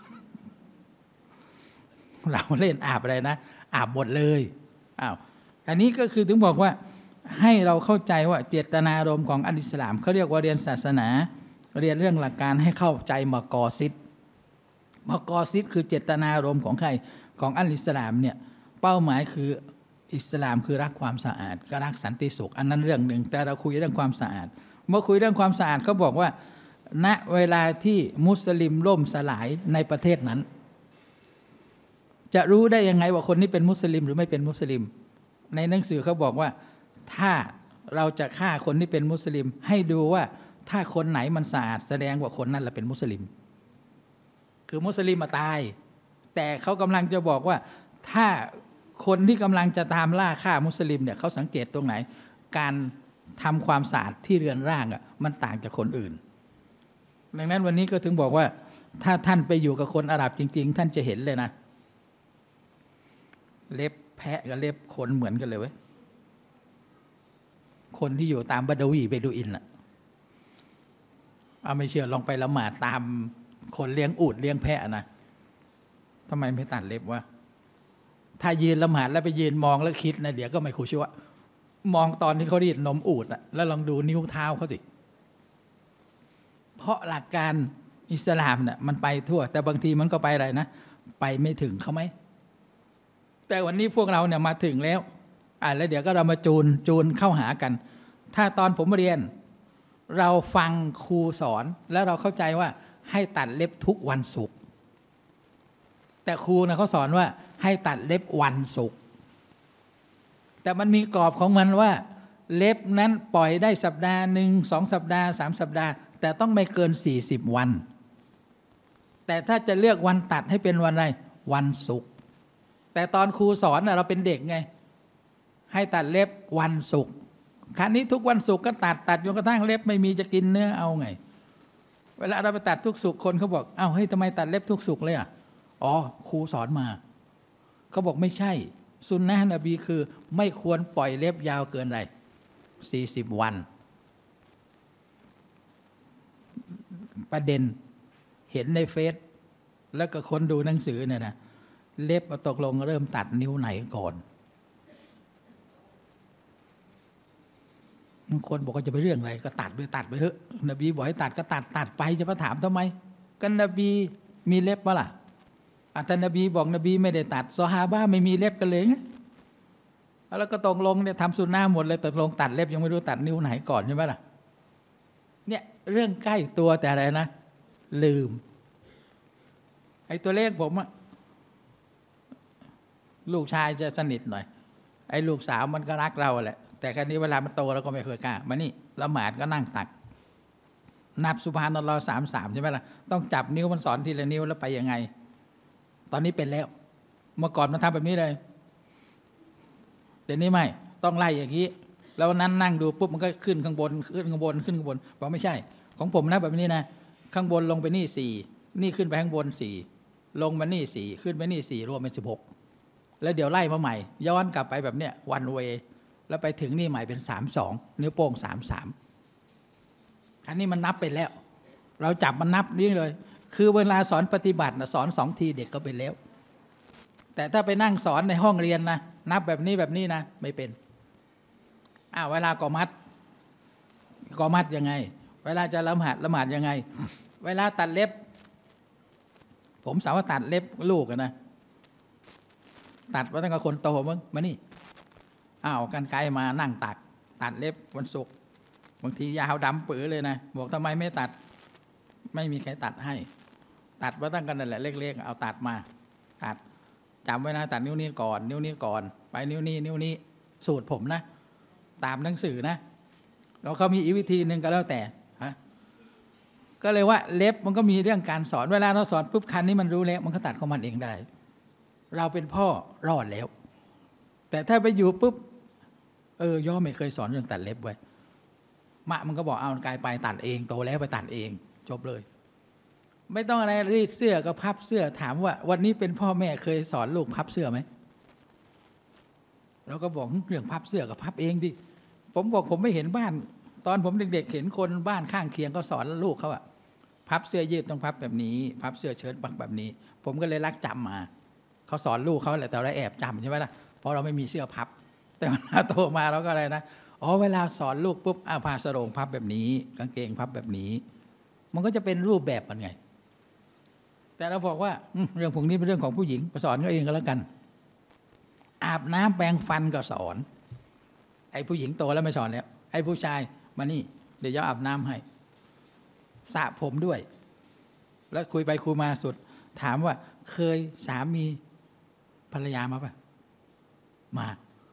เราเล่นอาบอะไรนะอาบหมดเลยอ้าวอันนี้ก็คือถึงบอกว่าให้เราเข้าใจว่าเจตนารมณ์ของอัลอิสลามเขาเรียกว่าเรียนศาสนาเรียนเรื่องหลักการให้เข้าใจมากอซิดมากอซิดคือเจตนารมณ์ของใครของอัลอิสลามเนี่ยเป้าหมายคืออิสลามคือรักความสะอาดก็รักสันติสุขอันนั้นเรื่องหนึ่งแต่เราคุยเรื่องความสะอาดเมื่อคุยเรื่องความสะอาดเขาบอกว่าณเวลาที่มุสลิมล่มสลายในประเทศนั้นจะรู้ได้ยังไงว่าคนนี้เป็นมุสลิมหรือไม่เป็นมุสลิมในหนังสือเขาบอกว่าถ้าเราจะฆ่าคนที่เป็นมุสลิมให้ดูว่าถ้าคนไหนมันสะอาดแสดงว่าคนนั้นแหละเป็นมุสลิมคือมุสลิมมาตายแต่เขากำลังจะบอกว่าถ้าคนที่กำลังจะตามล่าฆ่ามุสลิมเนี่ยเขาสังเกตตรงไหนการทำความสะอาดที่เรือนร่างอ่ะมันต่างจากคนอื่นดังนั้นวันนี้ก็ถึงบอกว่าถ้าท่านไปอยู่กับคนอาหรับจริงๆท่านจะเห็นเลยนะเล็บแพะกับเล็บคนเหมือนกันเลยเว้ยคนที่อยู่ตามบาดาวีเบดูอินน่ะเอาไม่เชื่อลองไปละหมาดตามคนเลี้ยงอูฐเลี้ยงแพะนะทำไมไม่ตัดเล็บวะถ้ายืนละหมาดแล้วไปยืนมองแล้วคิดนะเดี๋ยวก็ไม่คุชัวมองตอนที่เขารีดนมอูฐน่ะแล้วลองดูนิ้วเท้าเขาสิเพราะหลักการอิสลามน่ะมันไปทั่วแต่บางทีมันก็ไปอะไรนะไปไม่ถึงเขาไหมแต่วันนี้พวกเราเนี่ยมาถึงแล้วอ่าแล้วเดี๋ยวก็เรามาจูนจูนเข้าหากันถ้าตอนผมเรียนเราฟังครูสอนแล้วเราเข้าใจว่าให้ตัดเล็บทุกวันศุกร์แต่ครูนะเขาสอนว่าให้ตัดเล็บวันศุกร์แต่มันมีกรอบของมันว่าเล็บนั้นปล่อยได้สัปดาห์หนึ่งสองสัปดาห์สามสัปดาห์แต่ต้องไม่เกินสี่สิบวันแต่ถ้าจะเลือกวันตัดให้เป็นวันอะไรวันศุกร์แต่ตอนครูสอนเราเป็นเด็กไงให้ตัดเล็บวันศุกร์ครั้นี้ทุกวันศุกร์ก็ตัดตัดจนกระทั่งเล็บไม่มีจะกินเนื้อเอาไงเวลาเราไปตัดทุกศุกร์คนเขาบอกเอ้าเฮ้ยทำไมตัดเล็บทุกศุกร์เลยอ่ะอ๋อครูสอนมาเขาบอกไม่ใช่สุนนะนบีคือไม่ควรปล่อยเล็บยาวเกินไรสี่สิบวันประเด็นเห็นในเฟซแล้วก็คนดูหนังสือเนี่ยนะเล็บตกลงเริ่มตัดนิ้วไหนก่อนคนบอกว่าจะไปเรื่องอะไรก็ตัดไปตัดไปเถอะนบีบอกให้ตัดก็ตัดตัดไปจะมาถามทำไมกันนบีมีเล็บปะล่ะอัตนบีบอกนบีไม่ได้ตัดซอฮาบะห์ไม่มีเล็บกันเลยแล้วก็ตกลงเนี่ยทำสุนนะหมดเลยตกลงตัดเล็บยังไม่รู้ตัดนิ้วไหนก่อนใช่ไหมล่ะเนี่ยเรื่องใกล้ตัวแต่อะไรนะลืมไอ้ตัวเลขผมอะลูกชายจะสนิทหน่อยไอ้ลูกสาวมันก็รักเราแหละแต่ครั้นี้เวลามันโตเราก็ไม่เคยกล้ามานี่ละหมาดก็นั่งตักนับซุบฮานัลลอฮ์สามสามใช่ไหมล่ะต้องจับนิ้วมันสอนทีละนิ้วแล้วไปยังไงตอนนี้เป็นแล้วเมื่อก่อนมันทำแบบนี้เลยเดี๋ยวนี้ไม่ต้องไล่อย่างนี้แล้วนั้นนั่งดูปุ๊บมันก็ขึ้นข้างบนขึ้นข้างบนขึ้นข้างบนบอกไม่ใช่ของผมนะแบบนี้นะข้างบนลงไปนี่สี่นี่ขึ้นไปข้างบนสี่ลงมานี่สี่ขึ้นไปนี่สี่รวมเป็นสิบหกแล้วเดี๋ยวไล่มาใหม่ย้อนกลับไปแบบเนี้ยวันเวแล้วไปถึงนี่ใหม่เป็นสามสองนิ้วโป้งสามสามอันนี้มันนับไปแล้วเราจับมันนับนี่เลยคือเวลาสอนปฏิบัตินะสอนสองทีเด็กก็เป็นแล้วแต่ถ้าไปนั่งสอนในห้องเรียนนะนับแบบนี้แบบนี้นะไม่เป็นอ้าวเวลากอมัดกอมัดยังไงเวลาจะละหมาดละหมาดยังไงเวลาตัดเล็บผมสาวตัดเล็บลูกนะตัดมาตั้งแต่คนโตมั้งมานี่อ้าวกันไกลมานั่งตัดตัดเล็บวันศุกร์บางทียาวดำปื๋อเลยนะบอกทำไมไม่ตัดไม่มีใครตัดให้ตัดมาตั้งกันนั่นแหละเล็กๆเอาตัดมาตัดจำไว้นะตัดนิ้วนี้ก่อนนิ้วนี้ก่อนไปนิ้วนี้นิ้วนี้สูตรผมนะตามหนังสือนะแล้วเขามีอีกวิธีหนึ่งก็แล้วแต่ฮะก็เลยว่าเล็บมันก็มีเรื่องการสอนเวลาเราสอนปุ๊บคันนี้มันรู้แล้วมันก็ตัดของมันเองได้เราเป็นพ่อรอดแล้วแต่ถ้าไปอยู่ปุ๊บเออย่อไม่เคยสอนเรื่องตัดเล็บไว้มะมันก็บอกเอากายไปตัดเองโตแล้วไปตัดเองจบเลยไม่ต้องอะไรรีดเสื้อก็พับเสื้อถามว่าวันนี้เป็นพ่อแม่เคยสอนลูกพับเสื้อไหมเราก็บอกเรื่องพับเสื้อก็พับเองดิผมบอกผมไม่เห็นบ้านตอนผมเด็กๆเห็นคนบ้านข้างเคียงก็สอนลูกเขาอะพับเสื้อยืดต้องพับแบบนี้พับเสื้อเชิ้ตแบบนี้ผมก็เลยรักจำมาเขาสอนลูกเขาแหละแต่เราแอบจำใช่ไหมล่ะเพราะเราไม่มีเสื้อพับแต่เวลาโตมาเราก็อะไรนะอ๋อเวลาสอนลูกปุ๊บอาผ้าสโรงพับแบบนี้กางเกงพับแบบนี้มันก็จะเป็นรูปแบบมันไงแต่เราบอกว่าเรื่องพวกนี้เป็นเรื่องของผู้หญิงไปสอนเขาเองก็แล้วกันอาบน้ำแปรงฟันก็สอนไอ้ผู้หญิงโตแล้วไม่สอนแล้วไอ้ผู้ชายมานี่เดี๋ยวจะอาบน้ำให้สระผมด้วยแล้วคุยไปคุยมาสุดถามว่าเคยสามีภรรยามาป่ะมา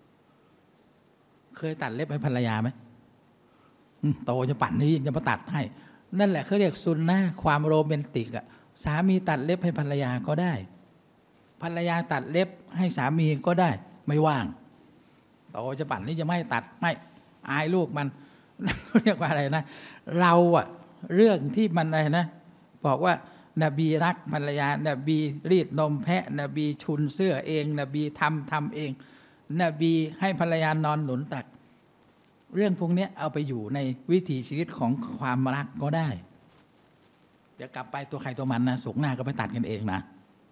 เคยตัดเล็บให้ภรรยาไหมโตจะปั่นนี้จะมาตัดให้นั่นแหละเขาเรียกซุนนะความโรแมนติกอะสามีตัดเล็บให้ภรรยาก็ได้ภรรยาตัดเล็บให้สามีก็ได้ไม่ว่างโตจะปั่นนี้จะไม่ตัดไม่อายลูกมันเรียกว่าอะไรนะเราอะเรื่องที่มันอะไรนะบอกว่านบีรักภรรยานบีรีดนมแพะนบีชุนเสื้อเองนบีทำทำเองนบีให้ภรรยานอนหนุนตักเรื่องพวกนี้เอาไปอยู่ในวิถีชีวิตของความรักก็ได้เดี๋ยวกลับไปตัวใครตัวมันนะสุกหน้าก็ไปตัดกันเองนะ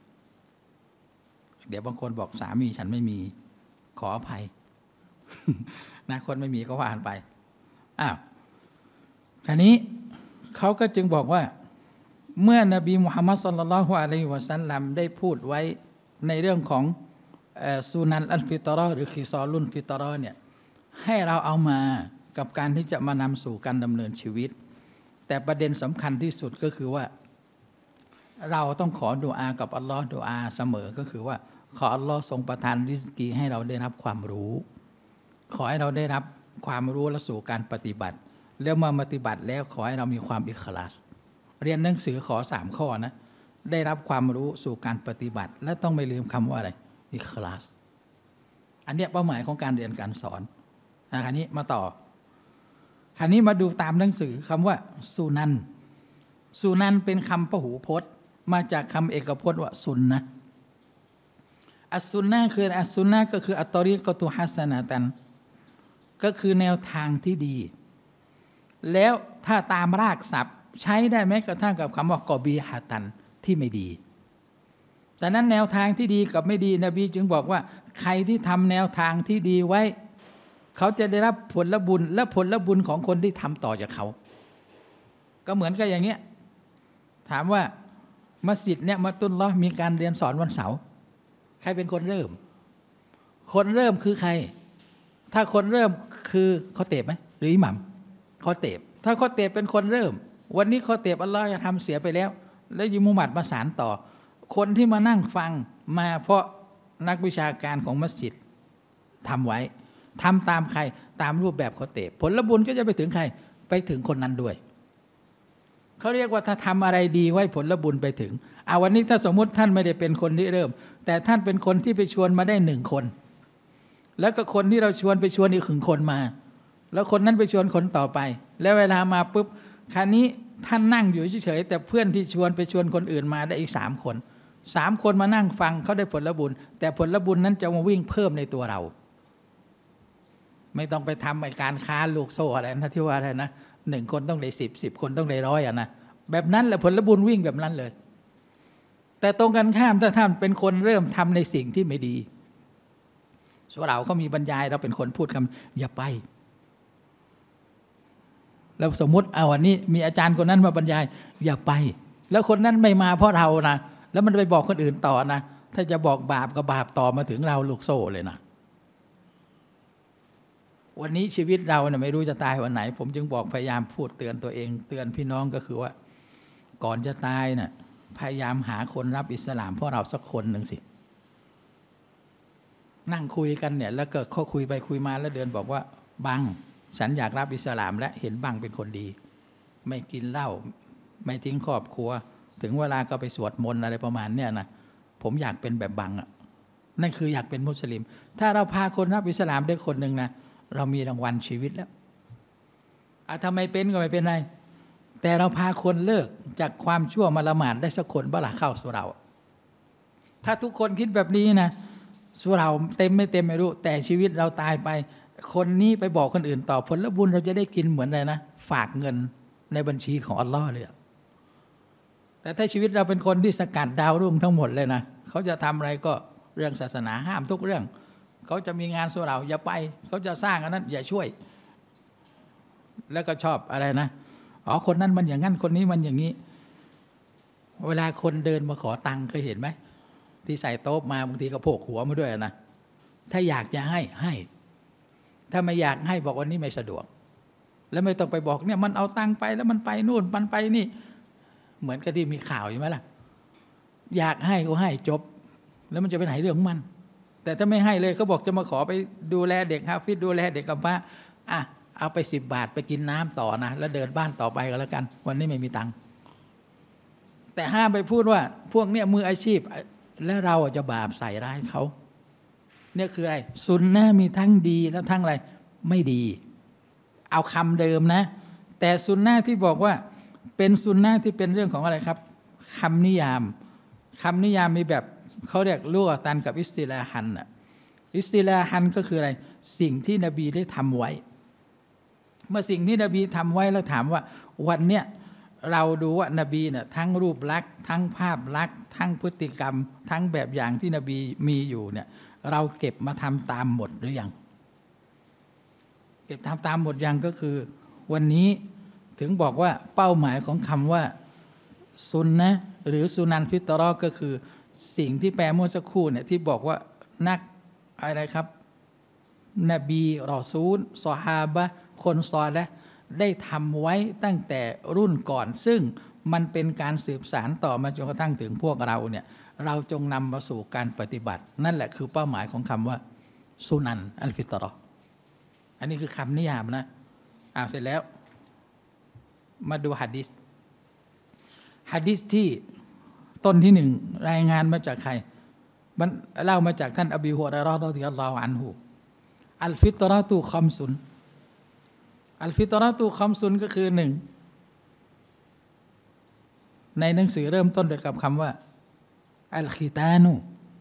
เดี๋ยวบางคนบอกสามีฉันไม่มีขออภัย นะคนไม่มีก็ว่ากันไปอ้าวคราวนี้เขาก็จึงบอกว่าเมื่อนบีมุฮัมมัดศ็อลลัลลอฮุอะลัยฮิวะซัลลัมได้พูดไว้ในเรื่องของซูนันอัลฟิตรอหรือคิซอลุนฟิตรอเนี่ยให้เราเอามากับการที่จะมานำสู่การดำเนินชีวิตแต่ประเด็นสำคัญที่สุดก็คือว่าเราต้องขอดุอากับอัลลอฮ์ดุอาเสมอก็คือว่าขออัลลอฮ์ทรงประทานริสกีให้เราได้รับความรู้ขอให้เราได้รับความรู้และสู่การปฏิบัติแล้วมาปฏิบัติแล้วขอให้เรามีความอิคลาสเรียนหนังสือขอสามข้อนะได้รับความรู้สู่การปฏิบัติและต้องไม่ลืมคำว่าอะไรอิคลาสอันนี้เป้าหมายของการเรียนการสอนนะคราวนี้มาต่อคราวนี้มาดูตามหนังสือคำว่าสุนันสุนันเป็นคำพหูพจน์มาจากคำเอกพจน์ว่าสุนนะอัสสุนนะคืออัสสุนนะก็คืออัตตอรีกตุฮัสนะตันก็คือแนวทางที่ดีแล้วถ้าตามรากศัพท์ใช้ได้ไหมกระทั่งกับคำว่ากอบีฮะตันที่ไม่ดีดังนั้นแนวทางที่ดีกับไม่ดีนบีจึงบอกว่าใครที่ทำแนวทางที่ดีไว้เขาจะได้รับผลบุญและผลบุญของคนที่ทำต่อจากเขาก็เหมือนกับอย่างเงี้ยถามว่ามัสยิดเนี่ยมัตุลลอฮ์มีการเรียนสอนวันเสาร์ใครเป็นคนเริ่มคนเริ่มคือใครถ้าคนเริ่มคือคอเตบไหมหรืออิหมัมคอเตบถ้าคอเตบเป็นคนเริ่มวันนี้คอเตบอัลลอฮ์จะทำเสียไปแล้วแล้วยิมุฮัมมัดมาสานต่อคนที่มานั่งฟังมาเพราะนักวิชาการของมัสยิดทำไว้ทำตามใครตามรูปแบบคอเตบผลบุญก็จะไปถึงใครไปถึงคนนั้นด้วยเขาเรียกว่าถ้าทำอะไรดีไว้ผลบุญไปถึงเอาวันนี้ถ้าสมมุติท่านไม่ได้เป็นคนที่เริ่มแต่ท่านเป็นคนที่ไปชวนมาได้หนึ่งคนแล้วก็คนที่เราชวนไปชวนอีกหนึ่งคนมาแล้วคนนั้นไปชวนคนต่อไปแล้วเวลามาปุ๊บคราวนี้ท่านนั่งอยู่เฉยๆแต่เพื่อนที่ชวนไปชวนคนอื่นมาได้อีกสามคนสามคนมานั่งฟังเขาได้ผลบุญแต่ผลบุญนั้นจะมาวิ่งเพิ่มในตัวเราไม่ต้องไปทำไอ้การค้าลูกโซ่อะไรนะที่ว่าอะไรนะหนึ่งคนต้องได้สิบสิบคนต้องได้ร้อยอ่ะนะแบบนั้นแหละผลบุญวิ่งแบบนั้นเลยแต่ตรงกันข้ามถ้าท่านเป็นคนเริ่มทำในสิ่งที่ไม่ดีส่วนเราเขามีบรรยายเราเป็นคนพูดคำอย่าไปแล้วสมมุติเอาวันนี้มีอาจารย์คนนั้นมาบรรยายอย่าไปแล้วคนนั้นไม่มาเพราะเรานะแล้วมันไปบอกคนอื่นต่อนะถ้าจะบอกบาปกับบาปต่อมาถึงเราลูกโซ่เลยนะวันนี้ชีวิตเราเนี่ยไม่รู้จะตายวันไหนผมจึงบอกพยายามพูดเตือนตัวเองเตือนพี่น้องก็คือว่าก่อนจะตายเนี่ยพยายามหาคนรับอิสลามเพราะเราสักคนหนึ่งสินั่งคุยกันเนี่ยแล้วเกิดเขาคุยไปคุยมาแล้วเดินบอกว่าบังฉันอยากรับอิสลามและเห็นบังเป็นคนดีไม่กินเหล้าไม่ทิ้งครอบครัวถึงเวลาก็ไปสวดมนต์อะไรประมาณเนี้ยนะผมอยากเป็นแบบบังอ่ะนั่นคืออยากเป็นมุสลิมถ้าเราพาคนรับอิสลามได้คนหนึ่งนะเรามีรางวัลชีวิตแล้วอ่ะทำไมเป็นก็ไม่เป็นไรแต่เราพาคนเลิกจากความชั่วมาละหมาดได้สักคนบ้าละเข้าสู่เราถ้าทุกคนคิดแบบนี้นะสู่เราเต็มไม่เต็มไม่รู้แต่ชีวิตเราตายไปคนนี้ไปบอกคนอื่นต่อผลบุญเราจะได้กินเหมือนอะไรนะฝากเงินในบัญชีของอัลลอฮ์เลยแต่ถ้าชีวิตเราเป็นคนที่สกัดดาวรุ่งทั้งหมดเลยนะเขาจะทำอะไรก็เรื่องศาสนาห้ามทุกเรื่องเขาจะมีงานสู่เราอย่าไปเขาจะสร้างอันนั้นอย่าช่วยแล้วก็ชอบอะไรนะอ๋อคนนั้นมันอย่างนั้นคนนี้มันอย่างนี้เวลาคนเดินมาขอตังค์เคยเห็นไหมที่ใส่โต๊ะมาบางทีก็โผกหัวมาด้วยนะถ้าอยากจะให้ให้ถ้าไม่อยากให้บอกวันนี้ไม่สะดวกแล้วไม่ต้องไปบอกเนี่ยมันเอาตังค์ไปแล้วมันไปนู่นมันไปนี่เหมือนกับที่มีข่าวอยู่ไหมล่ะอยากให้ก็ให้จบแล้วมันจะไปไหนเรื่องของมันแต่ถ้าไม่ให้เลยเขาบอกจะมาขอไปดูแลเด็กฮาฟิซดูแลเด็กกำพร้าอ่ะเอาไปสิบบาทไปกินน้ำต่อนะแล้วเดินบ้านต่อไปก็แล้วกันวันนี้ไม่มีตังค์แต่ห้ามไปพูดว่าพวกเนี้ยมืออาชีพแล้วเราจะบาปใส่ร้ายเขาเนี่ยคืออะไรซุนนะมีทั้งดีแล้วทั้งอะไรไม่ดีเอาคำเดิมนะแต่ซุนนะที่บอกว่าเป็นซุนนะที่เป็นเรื่องของอะไรครับคำนิยามคำนิยามมีแบบเขาเรียกลุกตันกับอิสติลาฮันอะอิสติลาฮันก็คืออะไรสิ่งที่นบีได้ทำไว้เมื่อสิ่งที่นบีทำไว้แล้วถามว่าวันเนี้ยเราดูว่านบีเนี่ยทั้งรูปลักษณ์ทั้งภาพลักษณ์ทั้งพฤติกรรมทั้งแบบอย่างที่นบีมีอยู่เนี่ยเราเก็บมาทำตามหมดหรือยังเก็บทำตามหมดยังก็คือวันนี้ถึงบอกว่าเป้าหมายของคำว่าซุนนะหรือสุนันฟิตรอก็คือสิ่งที่แปลเมื่อสักครู่เนี่ยที่บอกว่านักอะไรครับนบีรอซูลซอฮาบะคนซอและได้ทำไว้ตั้งแต่รุ่นก่อนซึ่งมันเป็นการสืบสานต่อมาจนกระทั่งถึงพวกเราเนี่ยเราจงนำมาสู่การปฏิบัตินั่นแหละคือเป้าหมายของคำว่าสุนันอัลฟิตรออันนี้คือคำนิยามนะอ่าเสร็จแล้วมาดูหะดีษหะดีษที่ต้นที่หนึ่งรายงานมาจากใครมันเล่ามาจากท่านอบีฮุรอยเราะฮ์รอฎิยัลลอฮุอันฮุอัลฟิตรอตุคัมซุนอัลฟิตรอตุคัมซุนก็คือหนึ่งในหนังสือเริ่มต้นด้วยกับคำว่าอัลคิตานู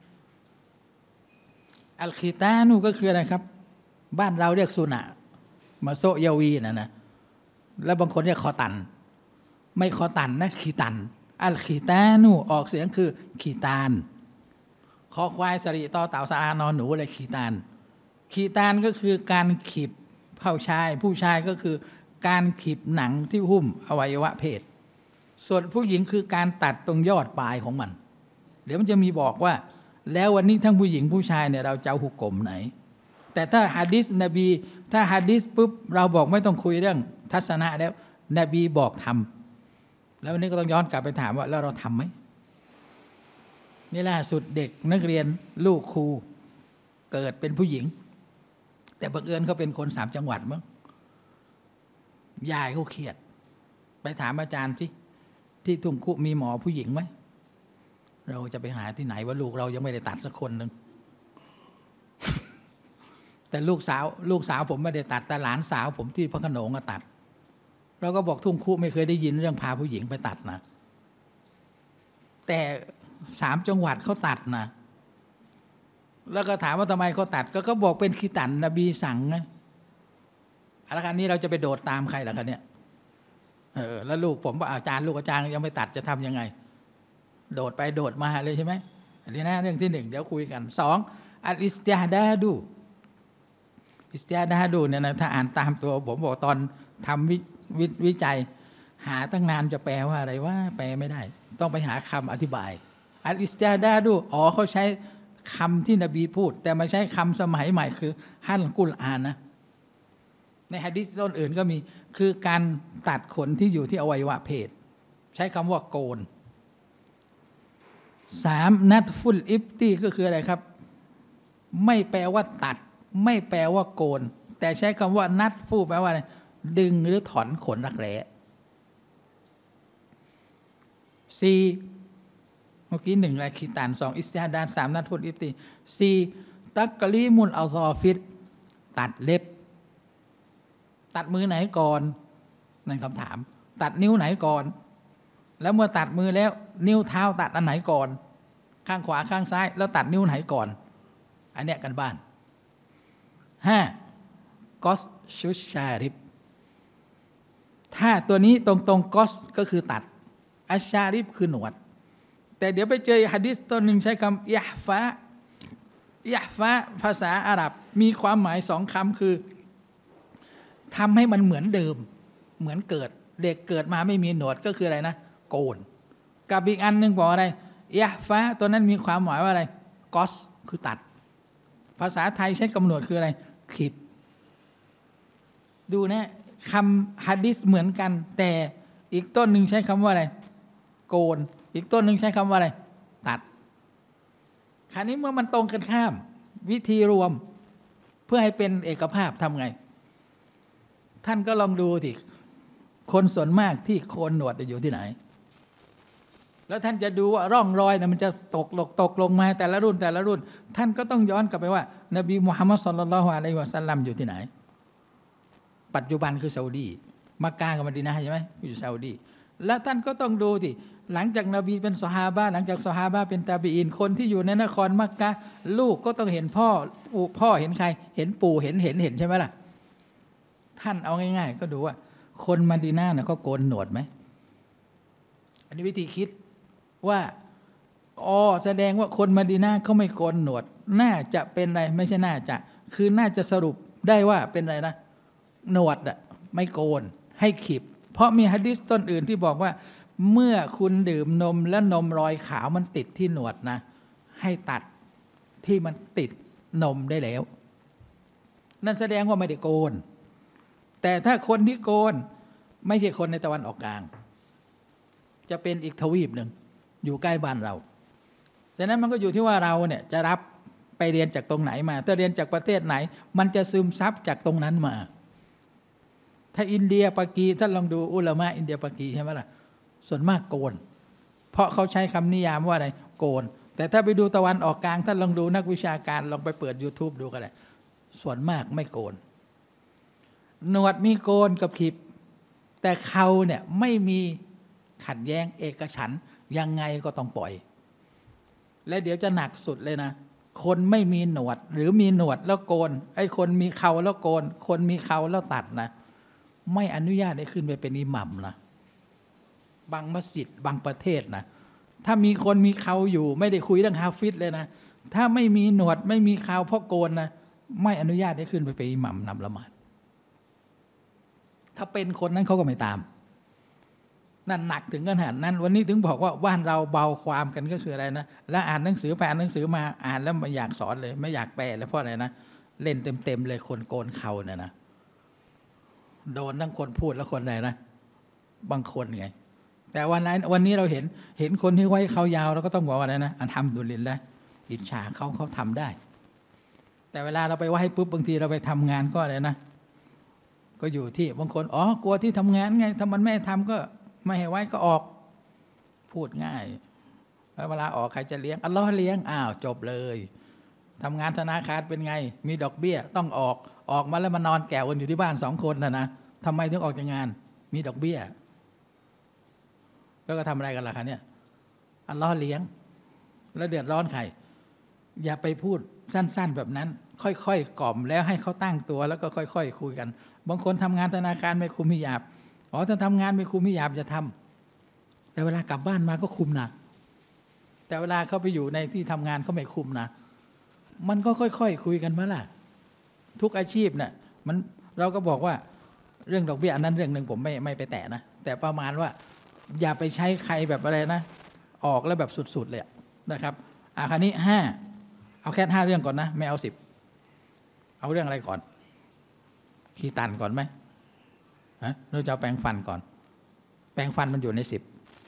อัลคิตานูก็คืออะไรครับบ้านเราเรียกสุนะมาโซยาวีนะนะแล้วบางคนเรียกคอตันไม่คอตันนะคีตันอัลคีตานูออกเสียงคือคีตานคอควายสรีต่อเต่าสารานอนหนูอะไรคีตานคีตานก็คือการขีบผู้ชายผู้ชายก็คือการขีบหนังที่หุ้มอวัยวะเพศส่วนผู้หญิงคือการตัดตรงยอดปลายของมันเดี๋ยวมันจะมีบอกว่าแล้ววันนี้ทั้งผู้หญิงผู้ชายเนี่ยเราจะเอาหุกกลมไหนแต่ถ้าหะดีษนบีถ้าหะดีษปุ๊บเราบอกไม่ต้องคุยเรื่องทัศนะแล้วนบีบอกทำแล้ววันนี้ก็ต้องย้อนกลับไปถามว่าแล้วเราทำไหมนี่ล่าสุดเด็กนักเรียนลูกครูเกิดเป็นผู้หญิงแต่บังเอิญเขาเป็นคนสามจังหวัดมั้งยายเขาเครียดไปถามอาจารย์ที่ที่ทุ่งคุมีหมอผู้หญิงไหมเราจะไปหาที่ไหนว่าลูกเรายังไม่ได้ตัดสักคนหนึ่ง แต่ลูกสาวลูกสาวผมไม่ได้ตัดแต่หลานสาวผมที่พระโขนงก็ตัดเราก็บอกทุ่งคุไม่เคยได้ยินเรื่องพาผู้หญิงไปตัดนะแต่สามจังหวัดเขาตัดนะแล้วก็ถามว่าทำไมเขาตัดก็เขาบอกเป็นขีตันนบีสั่งไงอะไรกันนี้เราจะไปโดดตามใครล่ะกันเนี่ยเออแล้วลูกผมว่าอาจารย์ลูกอาจารย์ยังไม่ตัดจะทำยังไงโดดไปโดดมาเลยใช่ไหมอันนี้นะเรื่องที่หนึ่งเดี๋ยวคุยกันสองอัลอิสติฮดาดูอิสติฮดาดูเนี่ยนะถ้าอ่านตามตัวผมบอกตอนทำวิววิจัยหาตั้งนานจะแปลว่าอะไรว่าแปลไม่ได้ต้องไปหาคำอธิบายอัลอิสติฮดาดูอ๋อเขาใช้คำที่นบีพูดแต่มาใช้คำสมัยใหม่คือฮัลกุรอานนะในหะดีษต้นอื่นก็มีคือการตัดขนที่อยู่ที่อวัยวะเพศใช้คำว่าโกนสามนัตฟุลอิบตีก็คืออะไรครับไม่แปลว่าตัดไม่แปลว่าโกนแต่ใช้คำว่านัตฟูแปลว่าอะไรดึงหรือถอนขนรักแร้สี่เมื่อกี้หนึ่งอะไรขีตานสองอิสติฮดาสามนัตฟุลอิบตีสี่ตักกะลีมุลอัลซอฟิดตัดเล็บตัดมือไหนก่อนนั่นคำถามตัดนิ้วไหนก่อนแล้วเมื่อตัดมือแล้วนิ้วเท้าตัดอันไหนก่อนข้างขวาข้างซ้ายแล้วตัดนิ้วไหนก่อนอันเนี้ยกันบ้านห้ากอสชุชาริบถ้าตัวนี้ตรงตรงกอสก็คือตัดอัชชาริบคือหนวดแต่เดี๋ยวไปเจอหะดีษตัวหนึ่งใช้คำยะฟะยะฟะภาษาอาหรับมีความหมายสองคำคือทำให้มันเหมือนเดิมเหมือนเกิดเด็กเกิดมาไม่มีหนวดก็คืออะไรนะโกนกับอีกอันหนึ่งบอกอะไรยะฟะตัวนั้นมีความหมายว่าอะไรกอสคือตัดภาษาไทยใช้กำหนดคืออะไรคลิปดูนะคำหะดีษเหมือนกันแต่อีกต้นหนึ่งใช้คำว่าอะไรโกนอีกต้นหนึ่งใช้คำว่าอะไรตัดคราวนี้เมื่อมันตรงกันข้ามวิธีรวมเพื่อให้เป็นเอกภาพทำไงท่านก็ลองดูสิคนส่วนมากที่โคนหนวดอยู่ที่ไหนแล้วท่านจะดูว่าร่องรอยนะมันจะตกลงตกลงมาแต่ละรุ่นแต่ละรุ่นท่านก็ต้องย้อนกลับไปว่านบีมุฮัมมัดศ็อลลัลลอฮุอะลัยฮิวะซัลลัมอยู่ที่ไหนปัจจุบันคือซาอุดีมักกะกับมะดีนะห์ใช่ไหมอยู่ซาอุดีแล้วท่านก็ต้องดูสิหลังจากนบีเป็นซอฮาบะห์หลังจากซอฮาบะห์เป็นตาบีอีนคนที่อยู่ในนครมักกะลูกก็ต้องเห็นพ่อพ่อเห็นใครเห็นปู่เห็นเห็นเห็นใช่ไหมล่ะท่านเอาง่ายๆก็ดูว่าคนมะดีนะห์เนี่ยเขาโกนหนวดไหมอันนี้วิธีคิดว่าอ๋อแสดงว่าคนมะดีนะห์เขาไม่โกนหนวดน่าจะเป็นอะไรไม่ใช่น่าจะคือน่าจะสรุปได้ว่าเป็นอะไรนะหนวดอะไม่โกนให้ขีบเพราะมีหะดีษต้นอื่นที่บอกว่าเมื่อคุณดื่มนมและนมรอยขาวมันติดที่หนวดนะให้ตัดที่มันติดนมได้แล้วนั่นแสดงว่าไม่ได้โกนแต่ถ้าคนที่โกนไม่ใช่คนในตะวันออกกลางจะเป็นอีกทวีปหนึ่งอยู่ใกล้บ้านเราดังนั้นมันก็อยู่ที่ว่าเราเนี่ยจะรับไปเรียนจากตรงไหนมาถ้าเรียนจากประเทศไหนมันจะซึมซับจากตรงนั้นมาถ้าอินเดียปากีท่านลองดูอุลามะอินเดียปากีใช่ไหมล่ะส่วนมากโกนเพราะเขาใช้คำนิยามว่าอะไรโกนแต่ถ้าไปดูตะวันออกกลางท่านลองดูนักวิชาการลองไปเปิด YouTube ดูก็ได้ส่วนมากไม่โกนหนวดมีโกนกับขีบแต่เขาเนี่ยไม่มีขัดแย้งเอกฉันท์ยังไงก็ต้องปล่อยและเดี๋ยวจะหนักสุดเลยนะคนไม่มีหนวดหรือมีหนวดแล้วโกนไอ้คนมีเขาแล้วโกนคนมีเขาแล้วตัดนะไม่อนุญาตให้ขึ้นไปเป็นอิหมัมนะบางมัสยิดบางประเทศนะถ้ามีคนมีเขาอยู่ไม่ได้คุยเรื่องฮาฟิซเลยนะถ้าไม่มีหนวดไม่มีเขาเพราะโกนนะไม่อนุญาตให้ขึ้นไปเป็นอิหมัมนำละหมาดถ้าเป็นคนนั้นเขาก็ไม่ตามนั่นหนักถึงขนาดนั้นวันนี้ถึงบอกว่าบ้านเราเบาความกันก็คืออะไรนะแล้วอ่านหนังสือไปอ่านหนังสือมาอ่านแล้วไม่อยากสอนเลยไม่อยากแปลแล้วเพราะอะไรนะเล่นเต็มๆเลยคนโกนเข่าเนี่ยนะโดนทั้งคนพูดและคนไหนนะบางคนไงแต่วันนั้นวันนี้เราเห็นเห็นคนที่ไว้เขายาวเราก็ต้องบอกว่าอะไรนะอันทำดุลินแล้วอิจฉาเขาเขาทำได้แต่เวลาเราไปไหว้ปุ๊บบางทีเราไปทำงานก็อะไรนะก็อยู่ที่บางคนอ๋อกลัวที่ทำงานไงถ้ามันไม่ทำก็ไม่ให้ไว้ก็ออกพูดง่ายแล้วเวลาออกใครจะเลี้ยงอัลลอฮ์เลี้ยงอ้าวจบเลยทำงานธนาคารเป็นไงมีดอกเบี้ยต้องออกออกมาแล้วมานอนแก่กันอยู่ที่บ้านสองคนนะนะทำไมถึงออกจากงานมีดอกเบี้ยแล้วก็ทำอะไรกันล่ะคะเนี่ยอัลลอฮ์เลี้ยงแล้วเดือดร้อนใครอย่าไปพูดสั้นๆแบบนั้นค่อยๆกล่อมแล้วให้เขาตั้งตัวแล้วก็ค่อยๆคุยกันบางคนทำงานธนาคารไม่คุมฮิญาบอ๋อถ้าทำงานไม่คุมฮิญาบจะทำแต่เวลากลับบ้านมาก็คุมนะแต่เวลาเขาไปอยู่ในที่ทำงานเขาไม่คุมนะมันก็ค่อยๆ ค, คุยกันมาล่ะทุกอาชีพเนี่ยมันเราก็บอกว่าเรื่องดอกเบี้ยอันนั้นเรื่องหนึ่งผมไม่ไม่ไปแตะนะแต่ประมาณว่าอย่าไปใช้ใครแบบอะไรนะออกแล้วแบบสุดๆเลยนะครับอ่ะคราวนี้ห้าเอาแค่ห้าเรื่องก่อนนะไม่เอาสิบเอาเรื่องอะไรก่อนขี้ตันก่อนไหมฮะเราจะเอาแปรงฟันก่อนแปรงฟันมันอยู่ในสิบ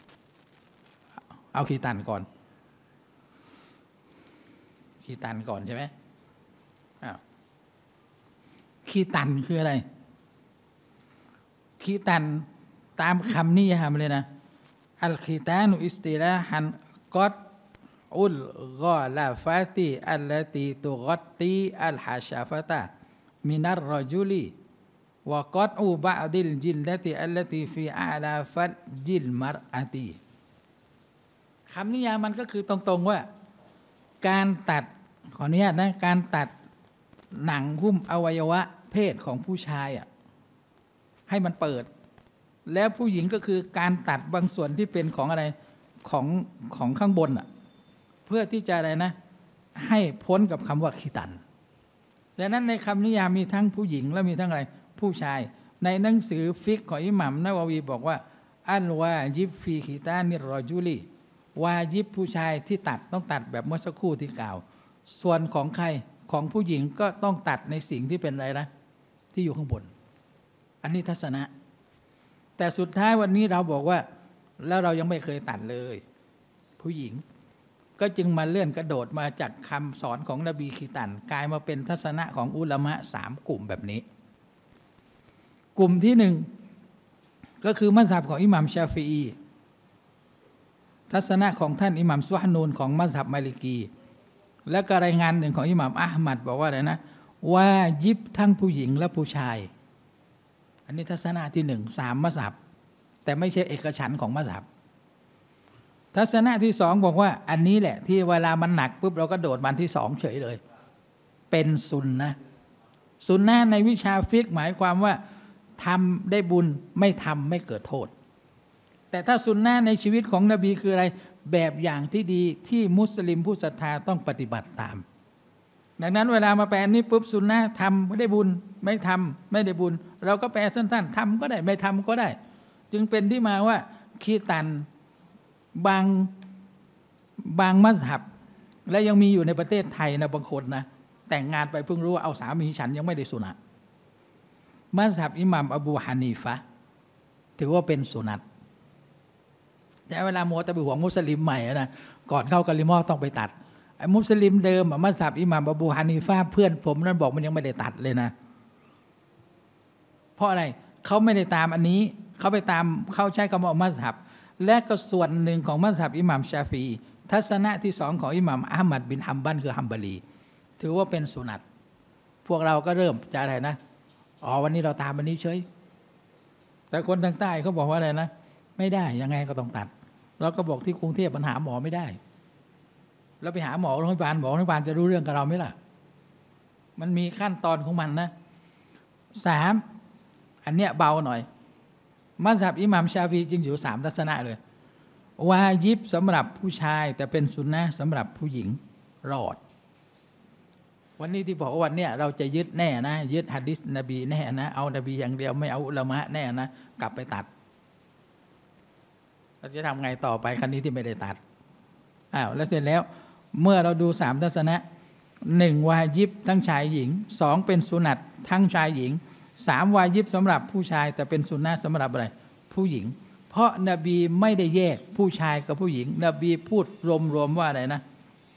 เอาขี้ตันก่อนขี้ตันก่อนใช่ไหมอ้าวขี้ตันคืออะไรขี้ตันตามคำนิยามเลยนะอัลขี้ตานุอิสติลาฮันกอดอุลกอลาฟาติอัลลตีตุกอตตีอัลฮาชาฟะตามินัรรจุลีวะกอดอูบะดิลจิลลติอัลลตีฟีอาลาฟัดจิลมัรอะตีคำนิยามมันก็คือตรงๆว่าการตัดขออนุญาตนะการตัดหนังหุ้มอวัยวะเพศของผู้ชายอ่ะให้มันเปิดแล้วผู้หญิงก็คือการตัดบางส่วนที่เป็นของอะไรของของข้างบนอ่ะเพื่อที่จะอะไรนะให้พ้นกับคำว่าขี้ตันดังนั้นในคำนิยามมีทั้งผู้หญิงและมีทั้งอะไรผู้ชายในหนังสือฟิกของอิหมัมนะวะวีบอกว่าอัลวาญิบฟีขี้ตานิรอจุลีวาญิบผู้ชายที่ตัดต้องตัดแบบเมื่อสักครู่ที่กล่าวส่วนของใครของผู้หญิงก็ต้องตัดในสิ่งที่เป็นอะไรนะที่อยู่ข้างบนอันนี้ทัศนะแต่สุดท้ายวันนี้เราบอกว่าแล้วเรายังไม่เคยตัดเลยผู้หญิงก็จึงมาเลื่อนกระโดดมาจากคำสอนของนบีคีตันกลายมาเป็นทัศนะของอุลามะสามกลุ่มแบบนี้กลุ่มที่หนึ่งก็คือมัซฮับของอิหม่ามชาฟิอีทัศนะของท่านอิหม่ามซุฮนูนของมัซฮับมาลิกีและก็รายงานหนึ่งของอิหม่ามอะห์มัดบอกว่าอะไรนะว่ายิบทั้งผู้หญิงและผู้ชายอันนี้ทัศนะที่หนึ่งสามมัซฮับแต่ไม่ใช่เอกฉันท์ของมัซฮับทัศนะที่สองบอกว่าอันนี้แหละที่เวลามันหนักปุ๊บเราก็โดดมันที่สองเฉยเลยเป็นซุนนะซุนนะในวิชาฟิกหมายความว่าทำได้บุญไม่ทำไม่เกิดโทษแต่ถ้าซุนนะในชีวิตของนบีคืออะไรแบบอย่างที่ดีที่มุสลิมผู้ศรัทธาต้องปฏิบัติตามดังนั้นเวลามาแปลนี้ปุ๊บซุนนะทำไม่ได้บุญไม่ทำไม่ได้บุญเราก็แปลสั้นๆทำก็ได้ไม่ทำก็ได้จึงเป็นที่มาว่าคีตันบางบางมัซฮับและยังมีอยู่ในประเทศไทยนะบางคนนะแต่งงานไปเพิ่งรู้ว่าเอาสามีฉันยังไม่ได้สุนัตมัซฮับอิหม่ามอบูฮานีฟะถือว่าเป็นสุนัตแต่เวลาโมตะไปห่วงมุสลิมใหม่นะก่อนเข้ากะลิมอต้องไปตัดไอ้มุสลิมเดิมมัซฮับอิหม่ามอบูฮานีฟะเพื่อนผมนั่นบอกมันยังไม่ได้ตัดเลยนะเพราะอะไรเขาไม่ได้ตามอันนี้เขาไปตามเขาใช้คำว่ามัซฮับและก็ส่วนหนึ่งของมัซฮับอิหม่ามชาฟีอีทัศนะที่สองของอิหม่ามอะห์มัดบินฮัมบันคือฮัมบารีถือว่าเป็นสุนัตพวกเราก็เริ่มจะอะไรนะอ๋อวันนี้เราตามอันนี้เฉยแต่คนทางใต้เขาบอกว่าอะไรนะไม่ได้ยังไงก็ต้องตัดเราก็บอกที่กรุงเทพปัญหาหมอไม่ได้เราไปหาหมอโรงพยาบาลหมอโรงพยาบาลจะรู้เรื่องกับเราไหมล่ะมันมีขั้นตอนของมันนะสามอันเนี้ยเบาหน่อยมัซฮับอิหม่ามชาฟีจึงอยู่สามทัศนะเลยวาญิบสำหรับผู้ชายแต่เป็นสุนนะสำหรับผู้หญิงรอดวันนี้ที่บอกว่าวันเนี้ยเราจะยึดแน่นะยึดหะดีษนบีแน่นะเอานบีอย่างเดียวไม่เอาอุลามะแน่นะกลับไปตัดเราจะทำไงต่อไปคันนี้ที่ไม่ได้ตัดอ้าวแล้วเสร็จแล้วเมื่อเราดูสามทัศนะหนึ่งวาญิบทั้งชายหญิงสองเป็นสุนัตทั้งชายหญิงสามวาญิบสำหรับผู้ชายแต่เป็นสุนนะสำหรับอะไรผู้หญิงเพราะนบีไม่ได้แยกผู้ชายกับผู้หญิงนบีพูดรวมๆว่าอะไรนะ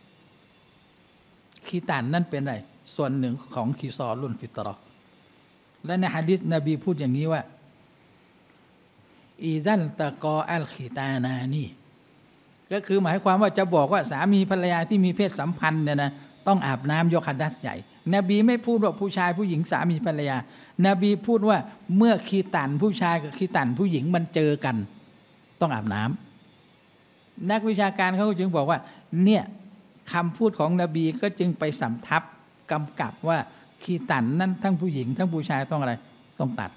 คีตันนั่นเป็นอะไรส่วนหนึ่งของคีซอรุ่นฟิตรอและในหะดีษนบีพูดอย่างนี้ว่าอีซันตะกออัลคีตานานี่ก็คือหมายความว่าจะบอกว่าสามีภรรยาที่มีเพศสัมพันธ์เนี่ยนะต้องอาบน้ำยกหัดดัสใหญ่นบีไม่พูดว่าผู้ชายผู้หญิงสามีภรรยานบีพูดว่าเมื่อคีตันผู้ชายกับคีตันผู้หญิงมันเจอกันต้องอาบน้ำนักวิชาการเขาจึงบอกว่าเนี่ยคำพูดของนบีก็จึงไปสำทับกำกับว่าคีตันนั้นทั้งผู้หญิงทั้งผู้ชายต้องอะไรต้องตัด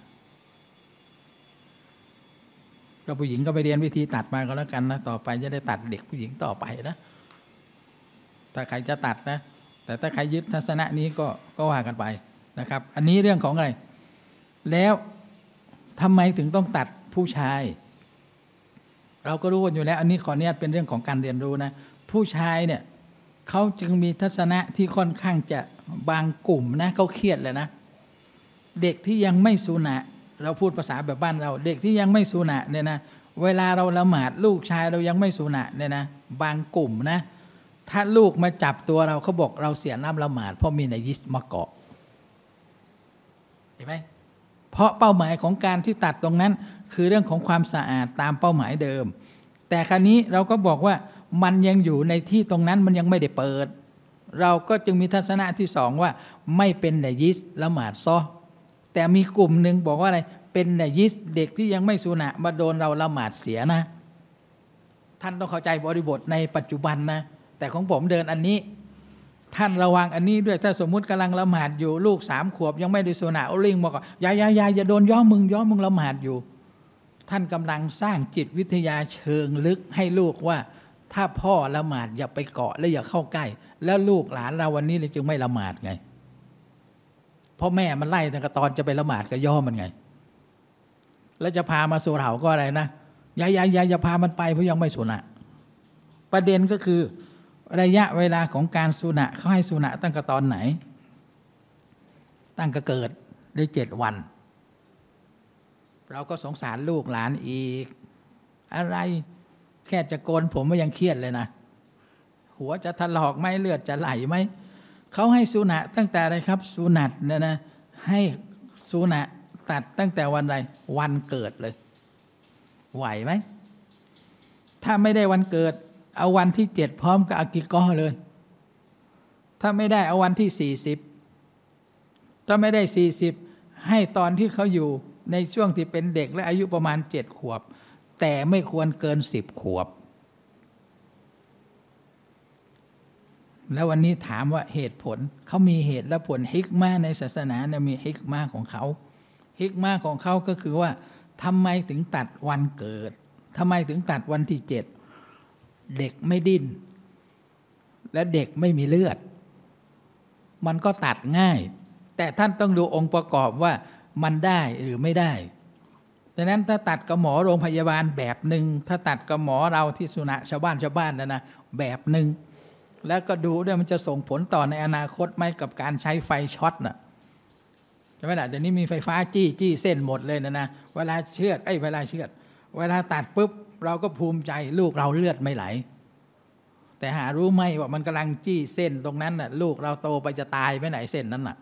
ก็ผู้หญิงก็ไปเรียนวิธีตัดมาก็แล้วกันนะต่อไปจะได้ตัดเด็กผู้หญิงต่อไปนะถ้าใครจะตัดนะแต่ถ้าใครยึดทัศนะนี้ก็ก็ว่ากันไปนะครับอันนี้เรื่องของอะไรแล้วทำไมถึงต้องตัดผู้ชายเราก็รู้กันอยู่แล้วอันนี้ขออนุญาตเป็นเรื่องของการเรียนรู้นะผู้ชายเนี่ยเขาจึงมีทัศนะที่ค่อนข้างจะบางกลุ่มนะเขาเครียดเลยนะเด็กที่ยังไม่สุนะเราพูดภาษาแบบบ้านเราเด็กที่ยังไม่สุนะเนี่ยนะเวลาเราละหมาดลูกชายเรายังไม่สุนะเนี่ยนะบางกลุ่มนะถ้าลูกมาจับตัวเราเขาบอกเราเสียน้ำละหมาดเพราะมีนายิสมาเกาะเห็นไหมเพราะเป้าหมายของการที่ตัดตรงนั้นคือเรื่องของความสะอาดตามเป้าหมายเดิมแต่คราวนี้เราก็บอกว่ามันยังอยู่ในที่ตรงนั้นมันยังไม่ได้เปิดเราก็จึงมีทัศนะที่สองว่าไม่เป็นนายิสละหมาดซอแต่มีกลุ่มหนึ่งบอกว่าอะไรเป็นนายิสเด็กที่ยังไม่สุนะมาโดนเราละหมาดเสียนะท่านต้องเข้าใจบริบทในปัจจุบันนะแต่ของผมเดินอันนี้ท่านระวังอันนี้ด้วยถ้าสมมุติกำลังละหมาดอยู่ลูกสามขวบยังไม่ได้สุนะอุลิงบอกว่าอย่าอย่าอย่าอย่าโดนย้อมมึงย้อมมึงละหมาดอยู่ท่านกำลังสร้างจิตวิทยาเชิงลึกให้ลูกว่าถ้าพ่อละหมาดอย่าไปเกาะและอย่าเข้าใกล้แล้วลูกหลานเราวันนี้เลยจึงไม่ละหมาดไงเพราะแม่มันไล่ตั้งแต่ตอนจะไปละหมาดก็ย่อมันไงแล้วจะพามาสู่เราก็อะไรนะอย่าอย่าอย่าอย่าพามันไปเพราะยังไม่สุนะประเด็นก็คือระยะเวลาของการสุนะเขาให้สุนะตั้งแต่ตอนไหนตั้งแต่เกิดได้เจ็ดวันเราก็สงสารลูกหลานอีกอะไรแค่จะโกนผมก็ยังเครียดเลยนะหัวจะถลอกไหมเลือดจะไหลไหมเขาให้สุนะตั้งแต่อะไรครับสุนัตเนี่ยนะให้สุนะตัดตั้งแต่วันใดวันเกิดเลยไหวไหมถ้าไม่ได้วันเกิดเอาวันที่เจ็ดพร้อมกับอากิกอเลยถ้าไม่ได้เอาวันที่สี่สิบถ้าไม่ได้สี่สิบให้ตอนที่เขาอยู่ในช่วงที่เป็นเด็กและอายุประมาณเจ็ดขวบแต่ไม่ควรเกินสิบขวบแล้ววันนี้ถามว่าเหตุผลเขามีเหตุและผลฮิกมาในศาสนาเนี่ยมีฮิกมาของเขาฮิกมาของเขาก็คือว่าทำไมถึงตัดวันเกิดทำไมถึงตัดวันที่เจ็ดเด็กไม่ดิ้นและเด็กไม่มีเลือดมันก็ตัดง่ายแต่ท่านต้องดูองค์ประกอบว่ามันได้หรือไม่ได้ดังนั้นถ้าตัดกับหมอโรงพยาบาลแบบหนึ่งถ้าตัดกับหมอเราที่สุนะชาวบ้านชาวบ้านนะนะแบบหนึ่งแล้วก็ดูด้วยมันจะส่งผลต่อในอนาคตไหมกับการใช้ไฟช็อตน่ะใช่ไหมล่ะเดี๋ยวนี้มีไฟฟ้าจี้จี้เส้นหมดเลยนะนะเวลาเชือดไอ้เวลาเชือดเวลาตัดปุ๊บเราก็ภูมิใจลูกเราเลือดไม่ไหลแต่หารู้ไหมว่ามันกำลังจี้เส้นตรงนั้นน่ะลูกเราโตไปจะตายไปไหนเส้นนั้นน่ะ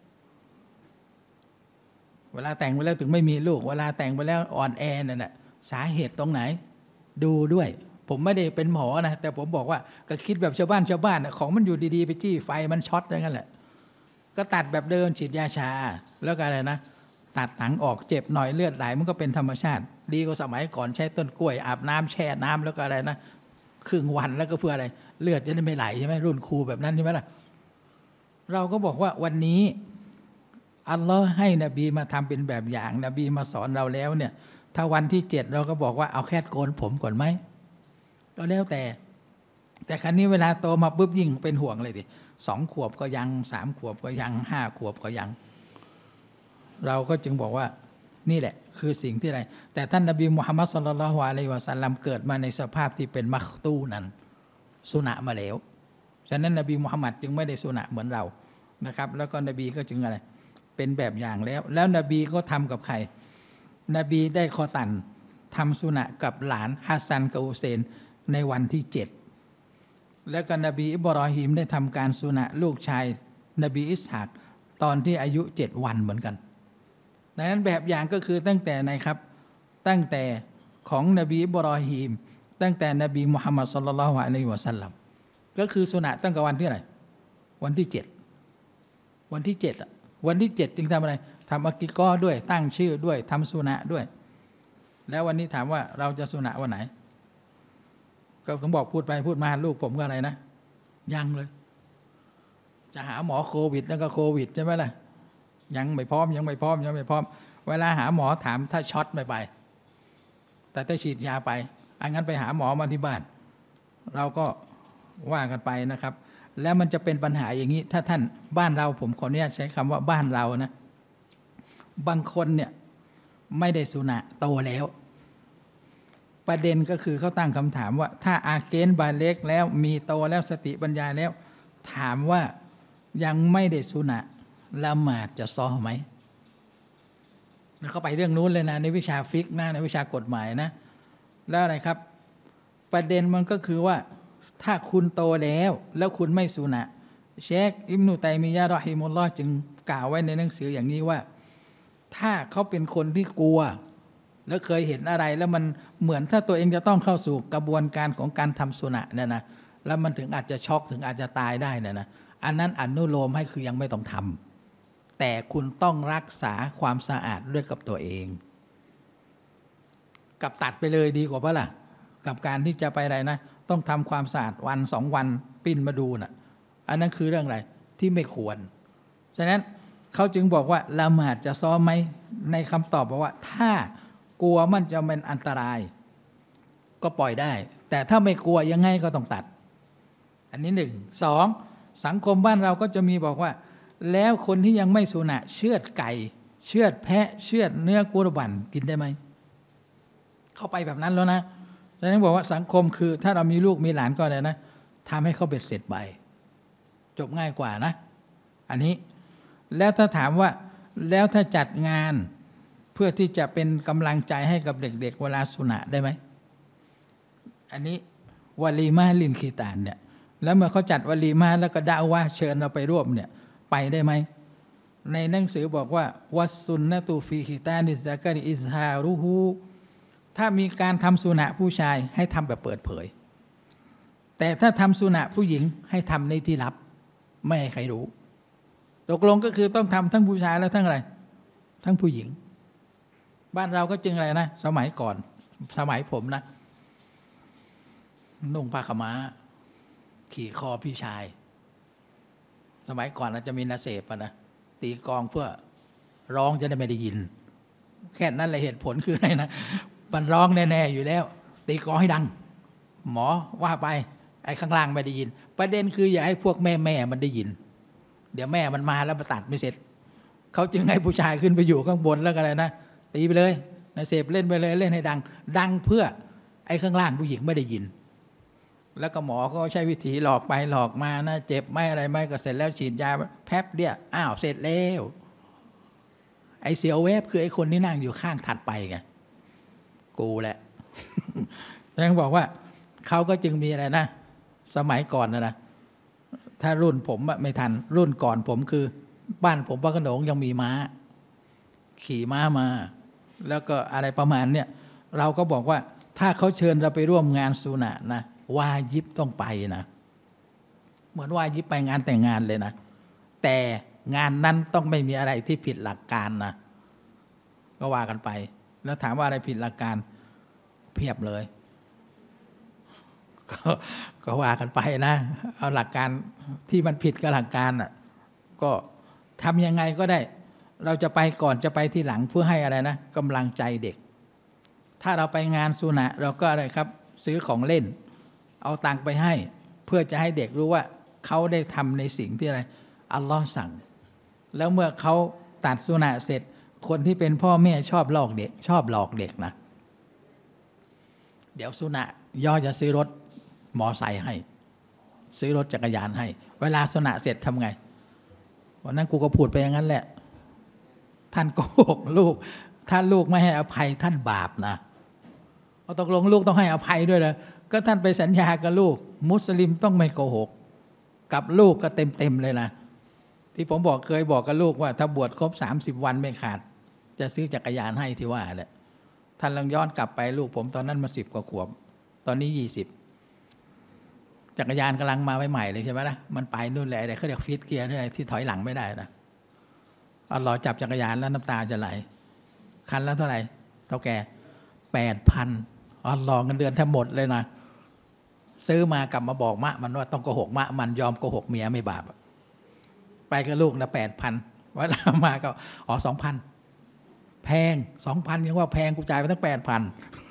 เวลาแต่งไปแล้วถึงไม่มีลูกเวลาแต่งไปแล้วอ่อนแอนั่นแหละสาเหตุตรงไหนดูด้วยผมไม่ได้เป็นหมอนะแต่ผมบอกว่าก็คิดแบบชาวบ้านชาวบ้านของมันอยู่ดีๆไปจี้ไฟมันช็อตอย่างนั้นแหละก็ตัดแบบเดิมฉีดยาชาแล้วก็อะไรนะตัดหนังออกเจ็บหน่อยเลือดไหลมันก็เป็นธรรมชาติดีกว่าสมัยก่อนใช้ต้นกล้วยอาบน้ำแช่น้ำแล้วก็อะไรนะครึ่งวันแล้วก็เพื่ออะไรเลือดจะได้ไม่ไหลใช่ไหมรุ่นครูแบบนั้นใช่ไหมล่ะเราก็บอกว่าวันนี้อัลลอฮ์ให้นบีมาทำเป็นแบบอย่างนบีมาสอนเราแล้วเนี่ยถ้าวันที่เจ็ดเราก็บอกว่าเอาแค่โกนผมก่อนไหมก็แล้วแต่แต่ครั้นี้เวลาโตมาปุ๊บยิ่งเป็นห่วงเลยทีสองขวบก็ยังสามขวบก็ยังห้าขวบก็ยังเราก็จึงบอกว่านี่แหละคือสิ่งที่อะไรแต่ท่านนบีมุฮัมมัดศ็อลลัลลอฮุอะลัยฮิวะซัลลัมเกิดมาในสภาพที่เป็นมักตูนั้นสุนะมาแล้วฉะนั้นนบีมุฮัมมัดจึงไม่ได้สุนะเหมือนเรานะครับแล้วก็นบีก็จึงอะไรเป็นแบบอย่างแล้วแล้วนบีก็ทำกับใครนบีได้คอตันทำสุนะกับหลานฮัสซันกับอุเซนในวันที่เจ็ดแล้วก็นบีอิบรอฮีมได้ทำการสุนะลูกชายนบีอิสฮากตอนที่อายุเจ็ดวันเหมือนกันดังนั้นแบบอย่างก็คือตั้งแต่ไหนครับตั้งแต่ของนบีอิบรอฮีมตั้งแต่นบีมุฮัมมัดศ็อลลัลลอฮุอะลัยฮิวะซัลลัมก็คือสุนะตั้งแต่วันที่ไหนวันที่เจ็ดวันที่เจ็ดวันที่เจ็ดจึงทำอะไรทำอักีกอด้วยตั้งชื่อด้วยทำสุนะด้วยแล้ววันนี้ถามว่าเราจะสุนะวันไหนก็ผมบอกพูดไปพูดมาลูกผมก็อะไรนะยังเลยจะหาหมอโควิดแล้วก็โควิดใช่ไหมล่ะยังไม่พร้อมยังไม่พร้อมยังไม่พร้อมเวลาหาหมอถามถ้าช็อตไม่ไปแต่ถ้าฉีดยาไปอังั้นไปหาหมอมาที่บ้านเราก็ว่ากันไปนะครับแล้วมันจะเป็นปัญหาอย่างนี้ถ้าท่านบ้านเราผมขออนุญาตใช้คำว่าบ้านเรานะบางคนเนี่ยไม่ได้สุนะโตแล้วประเด็นก็คือเขาตั้งคำถามว่าถ้าอาเกนบาเล็กแล้วมีโตแล้วสติปัญญาแล้วถามว่ายังไม่ได้สุนะละหมาดจะซ้อไหมแล้วเขาไปเรื่องนู้นเลยนะในวิชาฟิกนะในวิชากฎหมายนะแล้วอะไรครับประเด็นมันก็คือว่าถ้าคุณโตแล้วแล้วคุณไม่สุนะเชคอิบนุตัยมียะฮ์รอฮิมุลลอฮ์จึงกล่าวไว้ในหนังสืออย่างนี้ว่าถ้าเขาเป็นคนที่กลัวแล้วเคยเห็นอะไรแล้วมันเหมือนถ้าตัวเองจะต้องเข้าสู่กระบวนการของการทำสุนะเนี่ยนะแล้วมันถึงอาจจะช็อกถึงอาจจะตายได้เนี่ยนะอันนั้นอนุโลมให้คือยังไม่ต้องทำแต่คุณต้องรักษาความสะอาดด้วยกับตัวเองกับตัดไปเลยดีกว่าปะล่ะกับการที่จะไปอะไรนะต้องทำความสะอาดวันสองวันปิ้นมาดูน่ะอันนั้นคือเรื่องอะไรที่ไม่ควรฉะนั้นเขาจึงบอกว่าละหมาดจะซ้อมไหมในคำตอบบอกว่าถ้ากลัวมันจะเป็นอันตรายก็ปล่อยได้แต่ถ้าไม่กลัวยังไงก็ต้องตัดอันนี้หนึ่งสองสังคมบ้านเราก็จะมีบอกว่าแล้วคนที่ยังไม่สุนะเชือดไก่เชือดแพะเชือดเนื้อกุรบันกินได้ไหมเข้าไปแบบนั้นแล้วนะฉะนั้นบอกว่าสังคมคือถ้าเรามีลูกมีหลานก็ได้นะทำให้เขาเบ็ดเสร็จไปจบง่ายกว่านะอันนี้แล้วถ้าถามว่าแล้วถ้าจัดงานเพื่อที่จะเป็นกำลังใจให้กับเด็กๆเวลาสุนะได้ไหมอันนี้วะลีมาลินคีตานเนี่ยแล้วเมื่อเขาจัดวะลีมาแล้วก็ดะอ์วะห์เชิญเราไปร่วมเนี่ยไปได้ไหมในหนังสือบอกว่าวัสซุนนะตุฟีคีตานิซะกะริอิซฮารุฮูถ้ามีการทำสุนะผู้ชายให้ทำแบบเปิดเผยแต่ถ้าทำสุนะผู้หญิงให้ทำในที่ลับไม่ให้ใครรู้ตกลงก็คือต้องทำทั้งผู้ชายและทั้งอะไรทั้งผู้หญิงบ้านเราก็จึงอะไรนะสมัยก่อนสมัยผมนะนุ่งผ้าขาวม้าขี่คอพี่ชายสมัยก่อนเราจะมีนาเสพนะตีกองเพื่อร้องจะได้ไม่ได้ยินแค่นั้นแหละเหตุผลคืออะไรนะมันร้องแน่ๆอยู่แล้วตีกองให้ดังหมอว่าไปไอ้ข้างล่างไม่ได้ยินประเด็นคืออย่าให้พวกแม่แม่มันได้ยินเดี๋ยวแม่มันมาแล้วมาตัดไม่เสร็จเขาจึงให้ผู้ชายขึ้นไปอยู่ข้างบนแล้วกันเลยนะตีไปเลยนาเสพเล่นไปเลยเล่นให้ดังดังเพื่อไอ้ข้างล่างผู้หญิงไม่ได้ยินแล้วก็หมอก็ใช้วิธีหลอกไปหลอกมานะเจ็บไม่อะไรไม่ก็เสร็จแล้วฉีดยาแป๊บเดียวอ้าวเสร็จแล้วไอ้เสียวแวบคือไอ้คนที่นั่งอยู่ข้างถัดไปไงกูแหละยังบอกว่าเขาก็จึงมีอะไรนะสมัยก่อนนะนะถ้ารุ่นผมไม่ทันรุ่นก่อนผมคือบ้านผมพระโขนงยังมีม้าขี่ม้ามาแล้วก็อะไรประมาณเนี้ยเราก็บอกว่าถ้าเขาเชิญเราไปร่วมงานสุนะนะวาญิบต้องไปนะเหมือนวาญิบไปงานแต่งงานเลยนะแต่งานนั้นต้องไม่มีอะไรที่ผิดหลักการนะก็ว่ากันไปแล้วถามว่าอะไรผิดหลักการเพียบเลยก็ก็ว่ากันไปนะเอาหลักการที่มันผิดกับหลักการอ่ะก็ทำยังไงก็ได้เราจะไปก่อนจะไปที่หลังเพื่อให้อะไรนะกำลังใจเด็กถ้าเราไปงานสุนะเราก็อะไรครับซื้อของเล่นเอาตังค์ไปให้เพื่อจะให้เด็กรู้ว่าเขาได้ทำในสิ่งที่อะไรอัลลอฮ์สั่งแล้วเมื่อเขาตัดสุนะเสร็จคนที่เป็นพ่อแม่ชอบหลอกเด็กชอบหลอกเด็กนะเดี๋ยวสุนะย่อจะซื้อรถมอไซค์ให้ซื้อรถจักรยานให้เวลาสุนะเสร็จทำไงวันนั้นกูก็พูดไปอย่างนั้นแหละท่านโกหกลูกถ้าลูกไม่ให้อภัยท่านบาปนะเอาตกลงลูกต้องให้อภัยด้วยนะก็ท่านไปสัญญากับลูกมุสลิมต้องไม่โกหกกับลูกก็เต็มเต็มเลยนะที่ผมบอกเคยบอกกับลูกว่าถ้าบวชครบสามสิบวันไม่ขาดจะซื้อจักรยานให้ที่ว่าแหละท่านลองย้อนกลับไปลูกผมตอนนั้นมาสิบกว่าขวบตอนนี้ยี่สิบจักรยานกำลังมาใหม่ๆเลยใช่ไหมล่ะมันไปนู่นแหละอะไรเขาเรียกฟิตเกียร์อะไรที่ถอยหลังไม่ได้นะอัลลอฮ์จับจักรยานแล้วน้ำตาจะไหลคันแล้วเท่าไหร่เท่าแก่แปดพันอัลลอฮ์เงินเดือนแทบหมดเลยนะซื้อมากลับมาบอกมะมันว่าต้องโกหกมะมันยอมโกหกเมียไม่บาปไปกับลูกนะแปดพันวันหลังมาก็อ๋อสองพันแพงสองพันยังว่าแพงกูจ่ายไปตั้งแปดพัน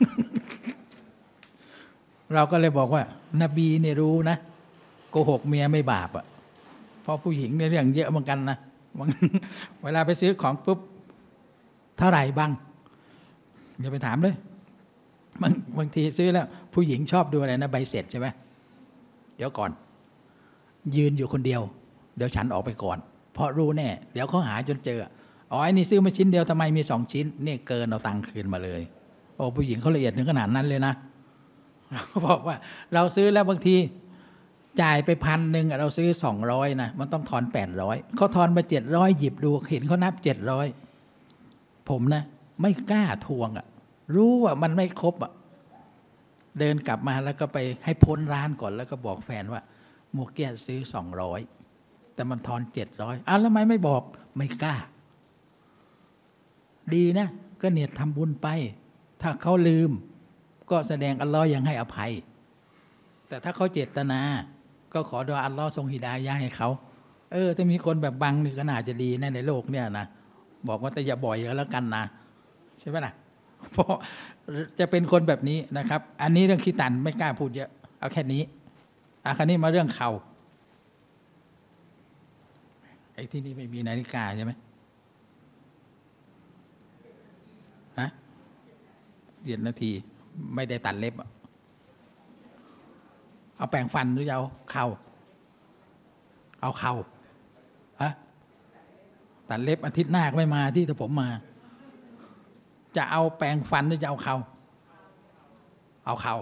เราก็เลยบอกว่านบีเนี่ยรู้นะโกหกเมียไม่บาปอ่ะเพราะผู้หญิงในเรื่องเยอะเหมือนกันนะเวลาไปซื้อของปุ๊บเท่าไหร่บ้างอย่าไปถามเลยบางบางทีซื้อแล้วผู้หญิงชอบดูอะไรนะใบเสร็จใช่ไหมเดี๋ยวก่อนยืนอยู่คนเดียวเดี๋ยวฉันออกไปก่อนเพราะรู้แน่เดี๋ยวเขาหาจนเจออ๋อไอ้นี่ซื้อมาชิ้นเดียวทำไมมีสองชิ้นนี่เกินเอาตังค์คืนมาเลยโอ้ผู้หญิงเขาละเอียดถึงขนาดนั้นเลยนะเราบอกว่าเราซื้อแล้วบางทีจ่ายไปพันหนึ่งเราซื้อสองร้อยนะมันต้องทอนแปดร้อยเขาทอนมาเจ็ดร้อยหยิบดูเห็นเขานับเจ็ดร้อยผมนะไม่กล้าทวงอ่ะรู้ว่ามันไม่ครบอ่ะเดินกลับมาแล้วก็ไปให้พ้นร้านก่อนแล้วก็บอกแฟนว่าหมวกแก้ซื้อสองร้อยแต่มันทอนเจ็ดร้อยอ้าวแล้วทำไมไม่บอกไม่กล้าดีนะก็เนียดทำบุญไปถ้าเขาลืมก็แสดงอัลลอฮ์ยังให้อภัยแต่ถ้าเขาเจตนาก็ขอดุอาอัลลอฮ์ทรงฮิดายะห์ให้เขาเออถ้ามีคนแบบบังนี่ก็น่าจะดีนะในโลกเนี่ยนะบอกว่าแต่อย่าบ่อยก็แล้วกันนะใช่ไหมล่ะเพราะจะเป็นคนแบบนี้นะครับอันนี้เรื่องขี้ตันไม่กล้าพูดเยอะเอาแค่นี้อ่ะคราวนี้มาเรื่องเข่าไอ้ที่นี่ไม่มีนาฬิกาใช่ไหมฮะเจ็ดนาทีไม่ได้ตัดเล็บเอาแปรงฟันหรือจะเอาเข่าเอาเข่าฮะตัดเล็บอาทิตย์หน้าไม่มาที่ถ้าผมมาจะเอาแปรงฟันหรือจะเอาเข่าเอาเข่า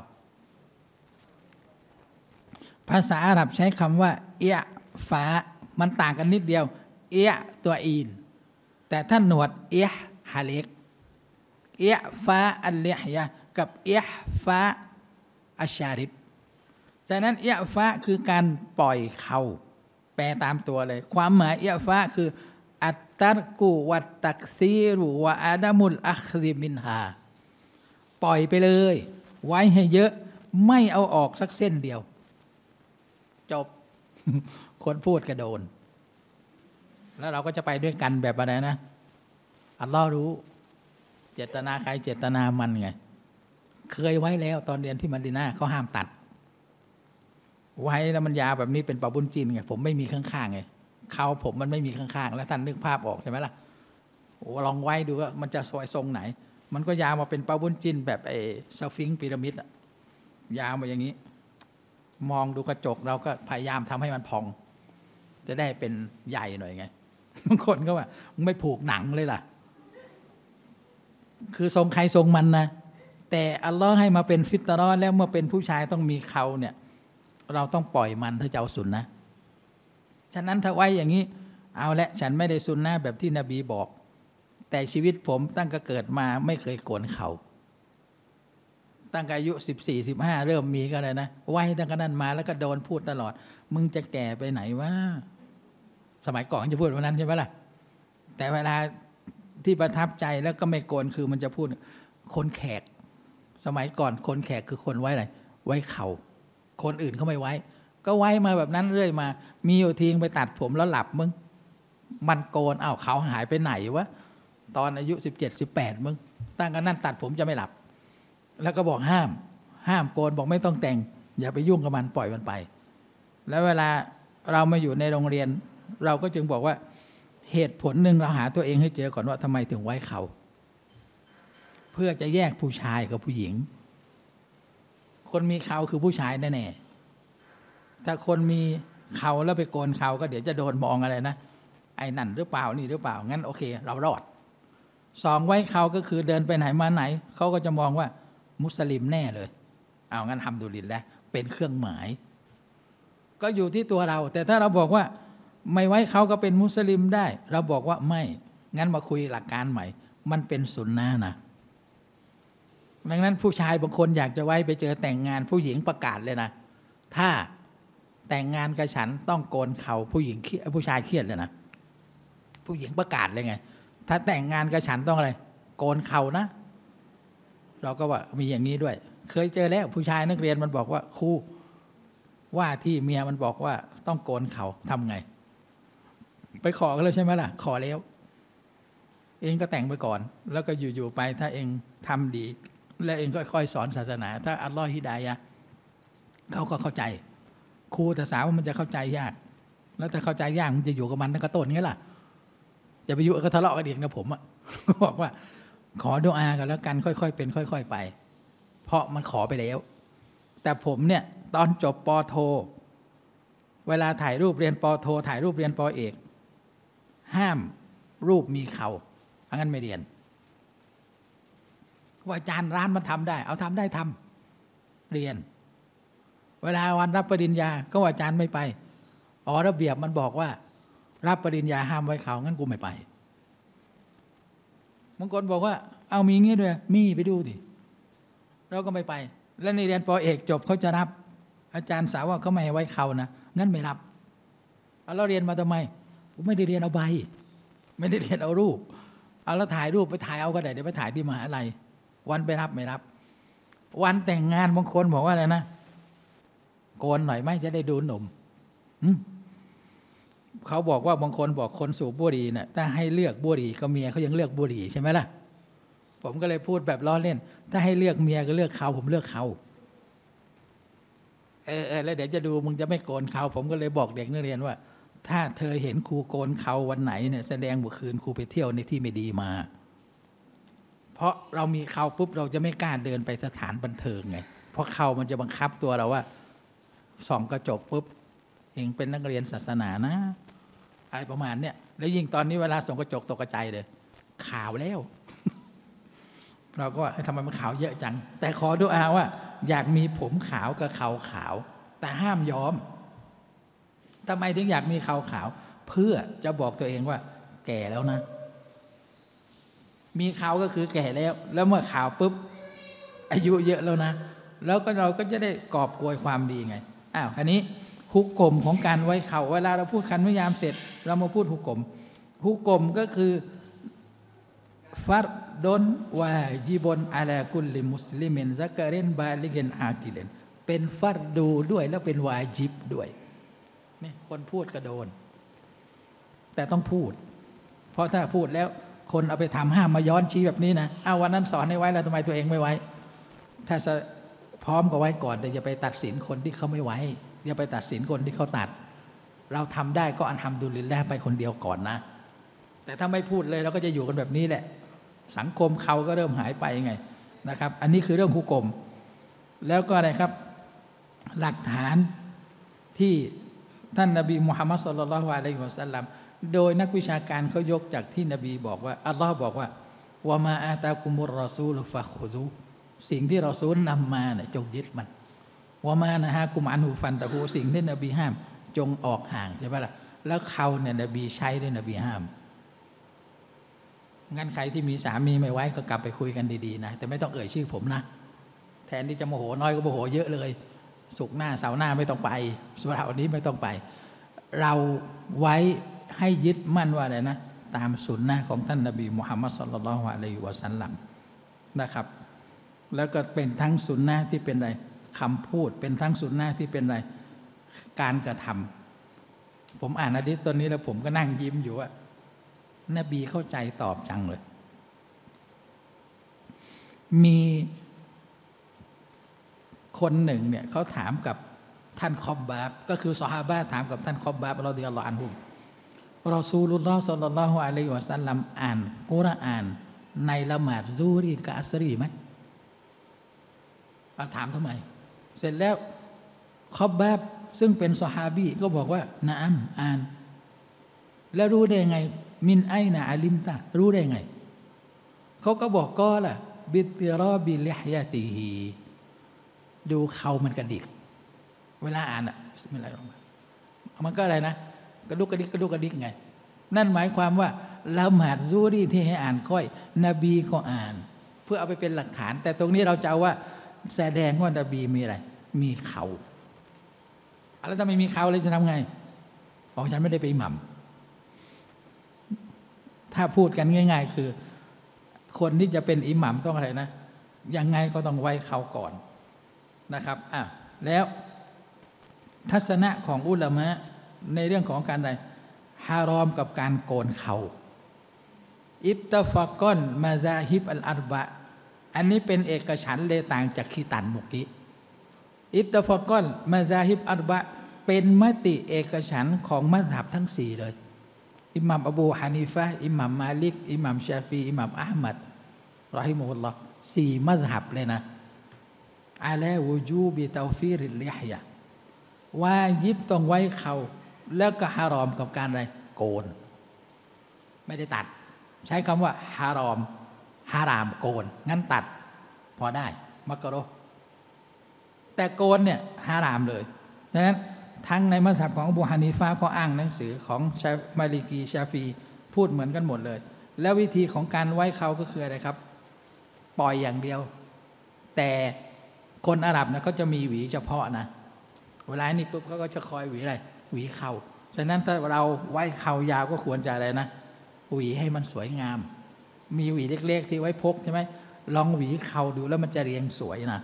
ภาษาอาหรับใช้คำว่าเอียฟ้ามันต่างกันนิดเดียวเอียตัวอีนแต่ถ้าหนวดเอียฮาเล็กเอียฟ้าอัลเลฮยะกับเอียฟ้าอัชชาริบฉะนั้นเอียฟ้าคือการปล่อยเข่าแปลตามตัวเลยความหมายเอียฟ้าคืออัตตรกูวัตตักซีรุวะอาดามุลอัคซิมินฮาปล่อยไปเลยไว้ให้เยอะไม่เอาออกสักเส้นเดียวจบ คนพูดกระโดนแล้วเราก็จะไปด้วยกันแบบอะไรนะอัลลอฮ์รู้เจตนาใครเจตนามันไงเคยไว้แล้วตอนเรียนที่มะดีนะห์เขาห้ามตัดไว้แล้วมันยาวแบบนี้เป็นปะบุญจินไงผมไม่มีข้างๆไงเขาผมมันไม่มีข้างๆแล้วท่านนึกภาพออกใช่ไหมล่ะโอ้ลองไว้ดูว่ามันจะสวยทรงไหนมันก็ยาวมาเป็นปะบุญจินแบบไอ้สฟิงค์พีระมิดอะยาวมาอย่างนี้มองดูกระจกเราก็พยายามทำให้มันพองจะได้เป็นใหญ่หน่อยไงบางคนก็ว่ามึงไม่ผูกหนังเลยล่ะคือทรงใครทรงมันนะแต่อัลลอฮ์ให้มาเป็นฟิตรอแล้วเมื่อเป็นผู้ชายต้องมีเขาเนี่ยเราต้องปล่อยมันถ้าจะเอาสุนนะฉะนั้นถ้าไว้อย่างนี้เอาละฉันไม่ได้สุนนะแบบที่นบีบอกแต่ชีวิตผมตั้งแต่เกิดมาไม่เคยโกนเขาตั้งแต่อายุสิบสี่สิบห้าเริ่มมีก็เลยนะไว้ตั้งแต่นั้นมาแล้วก็โดนพูดตลอดมึงจะแก่ไปไหนวะสมัยก่อนจะพูดวันนั้นใช่ไหมล่ะแต่เวลาที่ประทับใจแล้วก็ไม่โกนคือมันจะพูดคนแขกสมัยก่อนคนแขกคือคนไว้อะไรไว้เข่าคนอื่นเขาไม่ไว้ก็ไว้มาแบบนั้นเรื่อยมามีอยู่ทีไปตัดผมแล้วหลับมึงมันโกนอ้าวเขาหายไปไหนวะตอนอายุสิบเจ็ดสิบแปดมึงตั้งกันนั่นตัดผมจะไม่หลับแล้วก็บอกห้ามห้ามโกนบอกไม่ต้องแต่งอย่าไปยุ่งกับมันปล่อยมันไปแล้วเวลาเรามาอยู่ในโรงเรียนเราก็จึงบอกว่าเหตุผลหนึ่งเราหาตัวเองให้เจอก่อนว่าทำไมถึงไว้เขาเพื่อจะแยกผู้ชายกับผู้หญิงคนมีเขาคือผู้ชายแน่ๆถ้าคนมีเขาแล้วไปโกนเขาก็เดี๋ยวจะโดนมองอะไรนะไอ้นั่นหรือเปล่านี่หรือเปล่างั้นโอเคเรารอดสองไว้เขาก็คือเดินไปไหนมาไหนเขาก็จะมองว่ามุสลิมแน่เลยเอางั้นทำดุลินแล้วเป็นเครื่องหมายก็อยู่ที่ตัวเราแต่ถ้าเราบอกว่าไม่ไว้เขาก็เป็นมุสลิมได้เราบอกว่าไม่งั้นมาคุยหลักการใหม่มันเป็นสุนนะนะดังนั้นผู้ชายบางคนอยากจะไว้ไปเจอแต่งงานผู้หญิงประกาศเลยนะถ้าแต่งงานกับฉันต้องโกนเขาผู้หญิงผู้ชายเครียดเลยนะผู้หญิงประกาศเลยไงถ้าแต่งงานกับฉันต้องอะไรโกนเขานะเราก็ว่ามีอย่างนี้ด้วยเคยเจอแล้วผู้ชายนักเรียนมันบอกว่าครูว่าที่เมียมันบอกว่าต้องโกนเขาทำไงไปขอกันเลยใช่ไหมล่ะขอแล้วเองก็แต่งไปก่อนแล้วก็อยู่ๆไปถ้าเองทำดีแล้วเองก็ค่อยสอนศาสนาถ้าอัลลอฮฺฮิดายะห์เขาก็เข้าใจครูแต่สาวมันจะเข้าใจยากแล้วถ้าเข้าใจยากมันจะอยู่กับมันตั้งแต่ต้นงี้ล่ะอย่าไปอยู่ก็ทะเลาะกันเองนะผมอ่ะก็บอกว่าขอดุอากันแล้วกันค่อยๆเป็นค่อยๆไปเพราะมันขอไปแล้วแต่ผมเนี่ยตอนจบป.โทเวลาถ่ายรูปเรียนป.โทถ่ายรูปเรียนป.เอกห้ามรูปมีเขาอังั้นไม่เรียนว่าอาจารย์ร้านมันทำได้เอาทำได้ทำเรียนเวลาวันรับปริญญาก็ว่าอาจารย์ไม่ไปอ๋อระเบียบมันบอกว่ารับปริญญาห้ามไว้เขางั้นกูไม่ไปบางคนบอกว่าเอามีงี้ด้วยมีไปดูดิเราก็ไม่ไปแล้วในเรียนป.เอกจบเขาจะรับอาจารย์สาวว่าเขาไม่ให้ไว้เขานะงั้นไม่รับเอาเราเรียนมาทำไมผมไม่ได้เรียนเอาใบไม่ได้เรียนเอารูปเอาแล้วถ่ายรูปไปถ่ายเอาก็ได้เดี๋ยวไปถ่ายที่มหาลัยวันไปรับไม่รับวันแต่งงานบางคนบอกว่าอะไรนะโกนหน่อยไหมจะได้ดูหนุ่มเขาบอกว่าบางคนบอกคนสูบบุหรี่เนี่ยถ้าให้เลือกบุหรี่ก็เมียเขายังเลือกบุหรี่ใช่ไหมล่ะผมก็เลยพูดแบบล้อเล่นถ้าให้เลือกเมียก็เลือกเขาผมเลือกเขาเออเออแล้วเดี๋ยวจะดูมึงจะไม่โกนเขาผมก็เลยบอกเด็กนักเรียนว่าถ้าเธอเห็นครูโกนเขาวันไหนเนี่ยแสดงว่าคืนครูไปเที่ยวในที่ไม่ดีมาเพราะเรามีเขาปุ๊บเราจะไม่กล้าเดินไปสถานบันเทิงไงเพราะเขามันจะบังคับตัวเราว่าส่องกระจกปุ๊บเองเป็นนักเรียนศาสนานะอะไรประมาณเนี้ยแล้วยิ่งตอนนี้เวลาส่องกระจกตกใจเลยขาวแล้วเราก็ว่าทำไมมันขาวเยอะจังแต่ขอดุอาว่าอยากมีผมขาวกับเขาขาวแต่ห้ามย้อมทำไมถึงอยากมีเขาขาวเพื่อจะบอกตัวเองว่าแก่แล้วนะมีเขาก็คือแก่แล้วแล้วเมื่อขาวปุ๊บอายุเยอะแล้วนะแล้วก็เราก็จะได้กอบโกยความดีไงอ้าวอันนี้ฮุกกลมของการไว้เขาเวลาเราพูดคันวิยามเสร็จเรามาพูดฮุกกลมฮุกกลมก็คือฟัรดอนวาญิบนอะลากุลลิมุสลิมินซักรินบาลิกินอากิลินเป็นฟัรดูด้วยแล้วเป็นวาญิบด้วยนี่คนพูดก็โดนแต่ต้องพูดเพราะถ้าพูดแล้วคนเอาไปทำห้ามมาย้อนชี้แบบนี้นะเอาวันนั้นสอนให้ไว้แล้วทำไมตัวเองไม่ไว้ถ้าพร้อมก็ไว้ก่อนแต่อย่าไปตัดสินคนที่เขาไม่ไว้อย่าไปตัดสินคนที่เขาตัดเราทำได้ก็อัลฮัมดุลิลละห์ไปคนเดียวก่อนนะแต่ถ้าไม่พูดเลยเราก็จะอยู่กันแบบนี้แหละสังคมเขาก็เริ่มหายไปไงนะครับอันนี้คือเรื่องฮุกมแล้วก็อะไรครับหลักฐานที่ท่านนบีมุฮัมมัดศ็อลลัลลอฮุอะลัยฮิวะซัลลัมโดยนักวิชาการเขายกจากที่นบีบอกว่าอัลลอฮ์บอกว่าวะมาอาตากุมุรรอซูลฟะคุซูสิ่งที่รอซูลนำมาเนี่ยจงยึดมันวะมานะฮะกุมอันหูฟันตะหูสิ่งที่นบีห้ามจงออกห่างใช่ไหมล่ะแล้วเขาเนี่ยนบีใช้ด้วยนบีห้ามงั้นใครที่มีสามีไม่ไว้ก็กลับไปคุยกันดีๆนะแต่ไม่ต้องเอ่ยชื่อผมนะแทนที่จะโมโหน้อยก็โมโหเยอะเลยสุกหน้าเสาร์หน้าไม่ต้องไปสุราวันนี้ไม่ต้องไปเราไว้ให้ยึดมั่นว่าอะไรนะตามสุนนะของท่านนบีมุฮัมมัดศ็อลลัลลอฮุอะลัยฮิวะซัลลัมนะครับแล้วก็เป็นทั้งสุนนะที่เป็นอะไรคำพูดเป็นทั้งสุนนะที่เป็นอะไรการกระทำผมอ่านอะดีษตัวนี้แล้วผมก็นั่งยิ้มอยู่ว่านบีเข้าใจตอบจังเลยมีคนหนึ่งเนี่ยเขาถามกับท่านคอบบาบก็คือซอฮาบะห์ถามกับท่านคอบบาบรอฎิยัลลอฮุอันฮุรอซูลุลลอฮ์ ศ็อลลัลลอฮุอะลัยฮิวะซัลลัมอ่านกุรอานในละหมาดซูรีกับอัสรีไหมถามทำไมเสร็จแล้วคอบแบบซึ่งเป็นซอฮาบีก็บอกว่านะอัมอ่านแล้วรู้ได้ไงมินไอนะอาลิมตะรู้ได้ไงเขาก็บอกก็ล่ะบิติรอบิลิฮยาติฮีดูเขามันกระดิกเวลาอ่านอ่ะไม่อะไรหรอกมันก็อะไรนะกระดุกกระดิกกระดุกกระดิกไงนั่นหมายความว่าละหมาดซูรีที่ให้อ่านค่อยนบีก็อ่านเพื่อเอาไปเป็นหลักฐานแต่ตรงนี้เราจะเอาว่าแสดงว่านบีมีอะไรมีเขาแล้วถ้าไม่มีเขาเลยจะทำไงบอกฉันไม่ได้ไปอิหมัมถ้าพูดกันง่ายๆคือคนที่จะเป็นอิหมัมต้องอะไรนะยังไงก็ต้องไว้เขาก่อนนะครับอ่ะแล้วทัศนะของอุลามะในเรื่องของการใดฮารอมกับการโกนเขาอิตตะฟักอนมาซาฮิบอัลอาร์บะอันนี้เป็นเอกฉันท์เลยต่างจากคีตันเมื่อกี้อิตตะฟักอนมาซาฮิบอัลบะเป็นมติเอกฉันท์ของมัซฮับทั้งสี่เลยอิหม่ามอบูฮานีฟะห์อิหม่ามมาลิกอิหม่ามชาฟีอิหม่ามอะห์มัดรอฮิมะฮุลลอฮ์สี่มัซฮับเลยนะอะลาวูจูบิตอฟีริลลิฮยะวาญิบต้องไว้เขาแล้วก็ฮารอมกับการอะไรโกนไม่ได้ตัดใช้คำว่าฮารอมฮารามโกนงั้นตัดพอได้มักกะโรแต่โกนเนี่ยฮารามเลยดังนั้นทั้งในมัซฮับของอบูฮานีฟะห์ก็อ้างหนังสือของชามาลิกีชาฟีพูดเหมือนกันหมดเลยแล้ววิธีของการไว้เขาก็คืออะไรครับปล่อยอย่างเดียวแต่คนอาหรับนะเขาจะมีหวีเฉพาะนะเวลานี้ปุ๊บเขาก็จะคอยหวีอะไรหวีเขาฉะนั้นถ้าเราไว้เขายาวก็ควรจะอะไรนะหวีให้มันสวยงามมีหวีเล็กๆที่ไว้พกใช่ไหมลองหวีเขาดูแล้วมันจะเรียงสวยนะ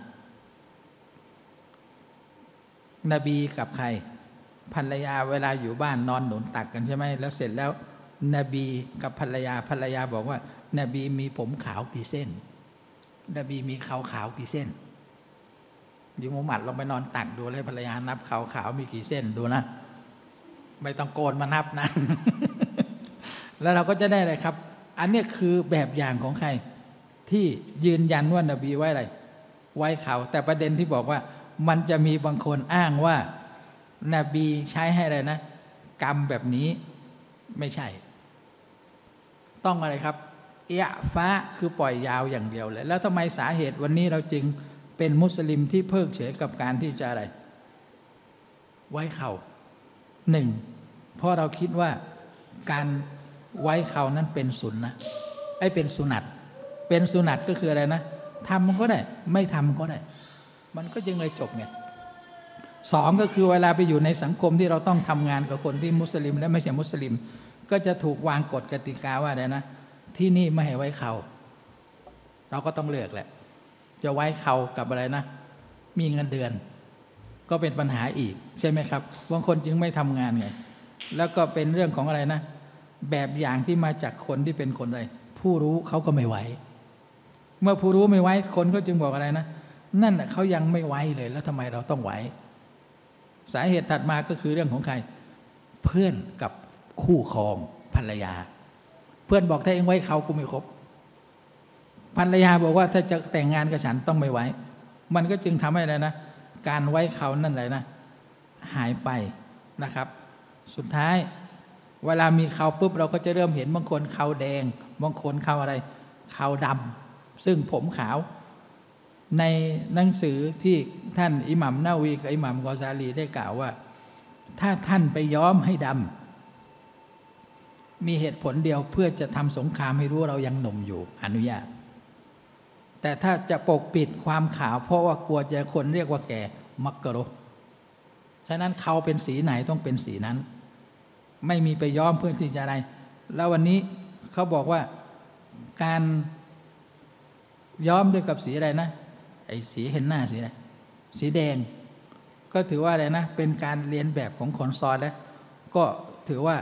นบีกับใครภรรยาเวลาอยู่บ้านนอนหนุนตักกันใช่ไหมแล้วเสร็จแล้วนบีกับภรรยาภรรยาบอกว่านบีมีผมขาวกี่เส้นนบีมีเขาขาวกี่เส้นดิมุฮัมมัดลองไปนอนตักดูเลยภรรยานับเขาขาวมีกี่เส้นดูนะไม่ต้องโกนมานับนะ แล้วเราก็จะได้เลยครับอันนี้คือแบบอย่างของใครที่ยืนยันว่านบีไว้อะไรไว้เขาแต่ประเด็นที่บอกว่ามันจะมีบางคนอ้างว่านบีใช้ให้อะไรนะกรรมแบบนี้ไม่ใช่ต้องอะไรครับเอะฟ้าคือปล่อยยาวอย่างเดียวเลยแล้วทำไมสาเหตุวันนี้เราจึงเป็นมุสลิมที่เพิกเฉยกับการที่จะอะไรไว้เข่าหนึ่งเพราะเราคิดว่าการไว้เข่านั้นเป็นสุนนะไอ้เป็นสุนัตเป็นสุนัตก็คืออะไรนะทำก็ได้ไม่ทำก็ได้มันก็จึงเลยจบเนี่ยสองก็คือเวลาไปอยู่ในสังคมที่เราต้องทำงานกับคนที่มุสลิมและไม่ใช่มุสลิมก็จะถูกวางกฎกติกาว่าอะไรนะที่นี่ไม่ให้ไว้เข่าเราก็ต้องเลือกแหละจะไว้เข่ากับอะไรนะมีเงินเดือนก็เป็นปัญหาอีกใช่ไหมครับบางคนจึงไม่ทำงานไงแล้วก็เป็นเรื่องของอะไรนะแบบอย่างที่มาจากคนที่เป็นคนอะไรผู้รู้เขาก็ไม่ไว้เมื่อผู้รู้ไม่ไว้คนก็จึงบอกอะไรนะนั่นแหละเขายังไม่ไว้เลยแล้วทำไมเราต้องไว้สาเหตุถัดมาก็คือเรื่องของใครเพื่อนกับคู่ครองภรรยาเพื่อนบอกถ้าเองไว้เขากูไม่ครบภรรยาบอกว่าถ้าจะแต่งงานกับฉันต้องไม่ไว้มันก็จึงทำให้อะไรนะการไว้เขานั่นแหละนะหายไปนะครับสุดท้ายเวลามีเขาปุ๊บเราก็จะเริ่มเห็นบางคนเขาแดงบางคนเขาอะไรเขาดำซึ่งผมขาวในหนังสือที่ท่านอิหมัมนาวีกับอิหมัมกอซาลีได้กล่าวว่าถ้าท่านไปย้อมให้ดำมีเหตุผลเดียวเพื่อจะทำสงครามให้รู้เรายังหนุ่มอยู่อนุญาตแต่ถ้าจะปกปิดความขาวเพราะว่ากลัวจะคนเรียกว่าแก่มักกะโรฉะนั้นเขาเป็นสีไหนต้องเป็นสีนั้นไม่มีไปย้อมเพื่อที่จะอะไรแล้ววันนี้เขาบอกว่าการย้อมด้วยกับสีอะไรนะไอ้สีเห็นหน้าสีอะไรสีแดงก็ถือว่าอะไรนะเป็นการเรียนแบบของคนซอดแล้วก็ถือว่า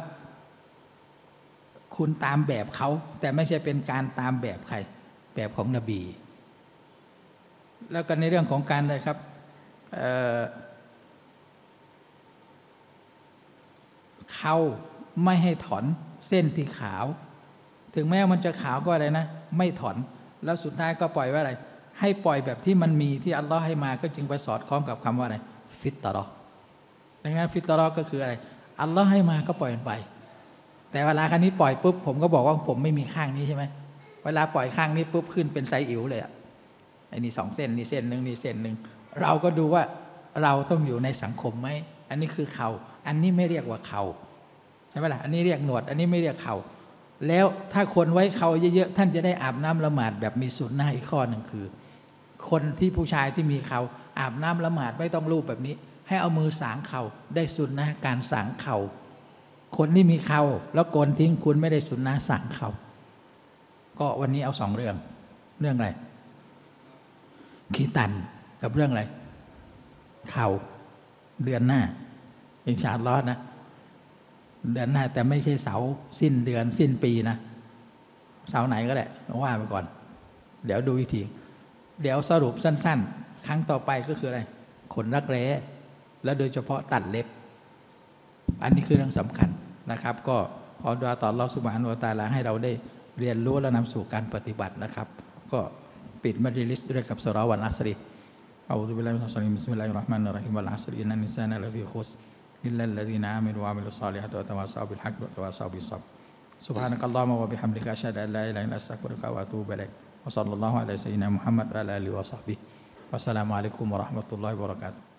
คุณตามแบบเขาแต่ไม่ใช่เป็นการตามแบบใครแบบของนบีแล้วก็ในเรื่องของการอะไรครับเอ่อเขาไม่ให้ถอนเส้นที่ขาวถึงแม้มันจะขาวก็อะไรนะไม่ถอนแล้วสุดท้ายก็ปล่อยว่าอะไรให้ปล่อยแบบที่มันมีที่อัลลอฮ์ให้มาก็จึงไปสอดคล้องกับคำว่าอะไรฟิตรอดังนั้นฟิตรอก็คืออะไรอัลลอฮ์ให้มาก็ปล่อยมันไปแต่เวลาครั้นี้ปล่อยปุ๊บผมก็บอกว่าผมไม่มีข้างนี้ใช่ไหมเวลาปล่อยข้างนี้ปุ๊บขึ้นเป็นไซอิ๋วเลยอ่ะไอ้นี่สองเส้นนี่เส้นหนึ่งนี่เส้นหนึ่งเราก็ดูว่าเราต้องอยู่ในสังคมไหมอันนี้คือเขาอันนี้ไม่เรียกว่าเขาใช่ไหมล่ะอันนี้เรียกหนวดอันนี้ไม่เรียกเขาแล้วถ้าคนไว้เขาเยอะๆท่านจะได้อาบน้ำละหมาดแบบมีสุนนะอีกข้อหนึ่งคือ คนที่ผู้ชายที่มีเขาอาบน้ำละหมาดไม่ต้องลูบแบบนี้ให้เอามือสางเขาได้สุนนะการสางเขาคนที่มีเขาแล้วโกนทิ้งคุณไม่ได้สุนนะสางเขาก็วันนี้เอาสองเรื่องเรื่องอะไรขี้ตันกับเรื่องอะไรเข่าเดือนหน้าอินชาอัลลอฮ์นะเดือนหน้าแต่ไม่ใช่เสาสิ้นเดือนสิ้นปีนะเสาไหนก็ได้ว่าไปก่อนเดี๋ยวดูอีกทีเดี๋ยวสรุปสั้นๆครั้งต่อไปก็คืออะไรขนรักแร้และโดยเฉพาะตัดเล็บอันนี้คือเรื่องสำคัญนะครับก็ขอดุอาต่ออัลเลาะห์ซุบฮานะฮูวะตะอาลาให้เราได้เรียนรู้และนำสู่การปฏิบัตินะครับก็ปิดมัจลิสด้วยกับซูเราะห์วัลอัศรอะอูซุบิลลาฮิมินัชชัยฏอนิรรจีมบิสมิลลาฮิรเราะห์มานิรเราะฮีมวัลอัศรอินนัลอินซานะละฟีคุสอิลลัลลซีนาอามินูวะอามิลุศศอลิฮาติวะตะวาซอบิลฮักวะตะวาซอบิศศอบร ซุบฮานะกัลลอฮุมมะวะบิฮัมดิกะอัชฮะดุอัลลาอิลาฮะอิลลันตะอัสตัฆฟิรุกะวะอะตูบุอิลัยกวะศ็อลลัลลอฮุอะลัยฮิวะซัลลัมมุฮัมมัดวะอะลาอาลิฮิวะศอฮบิฮิวะสลามุอะลัยกุมวะเราะห์มะตุลลอฮิวะบะเราะกาตุฮ์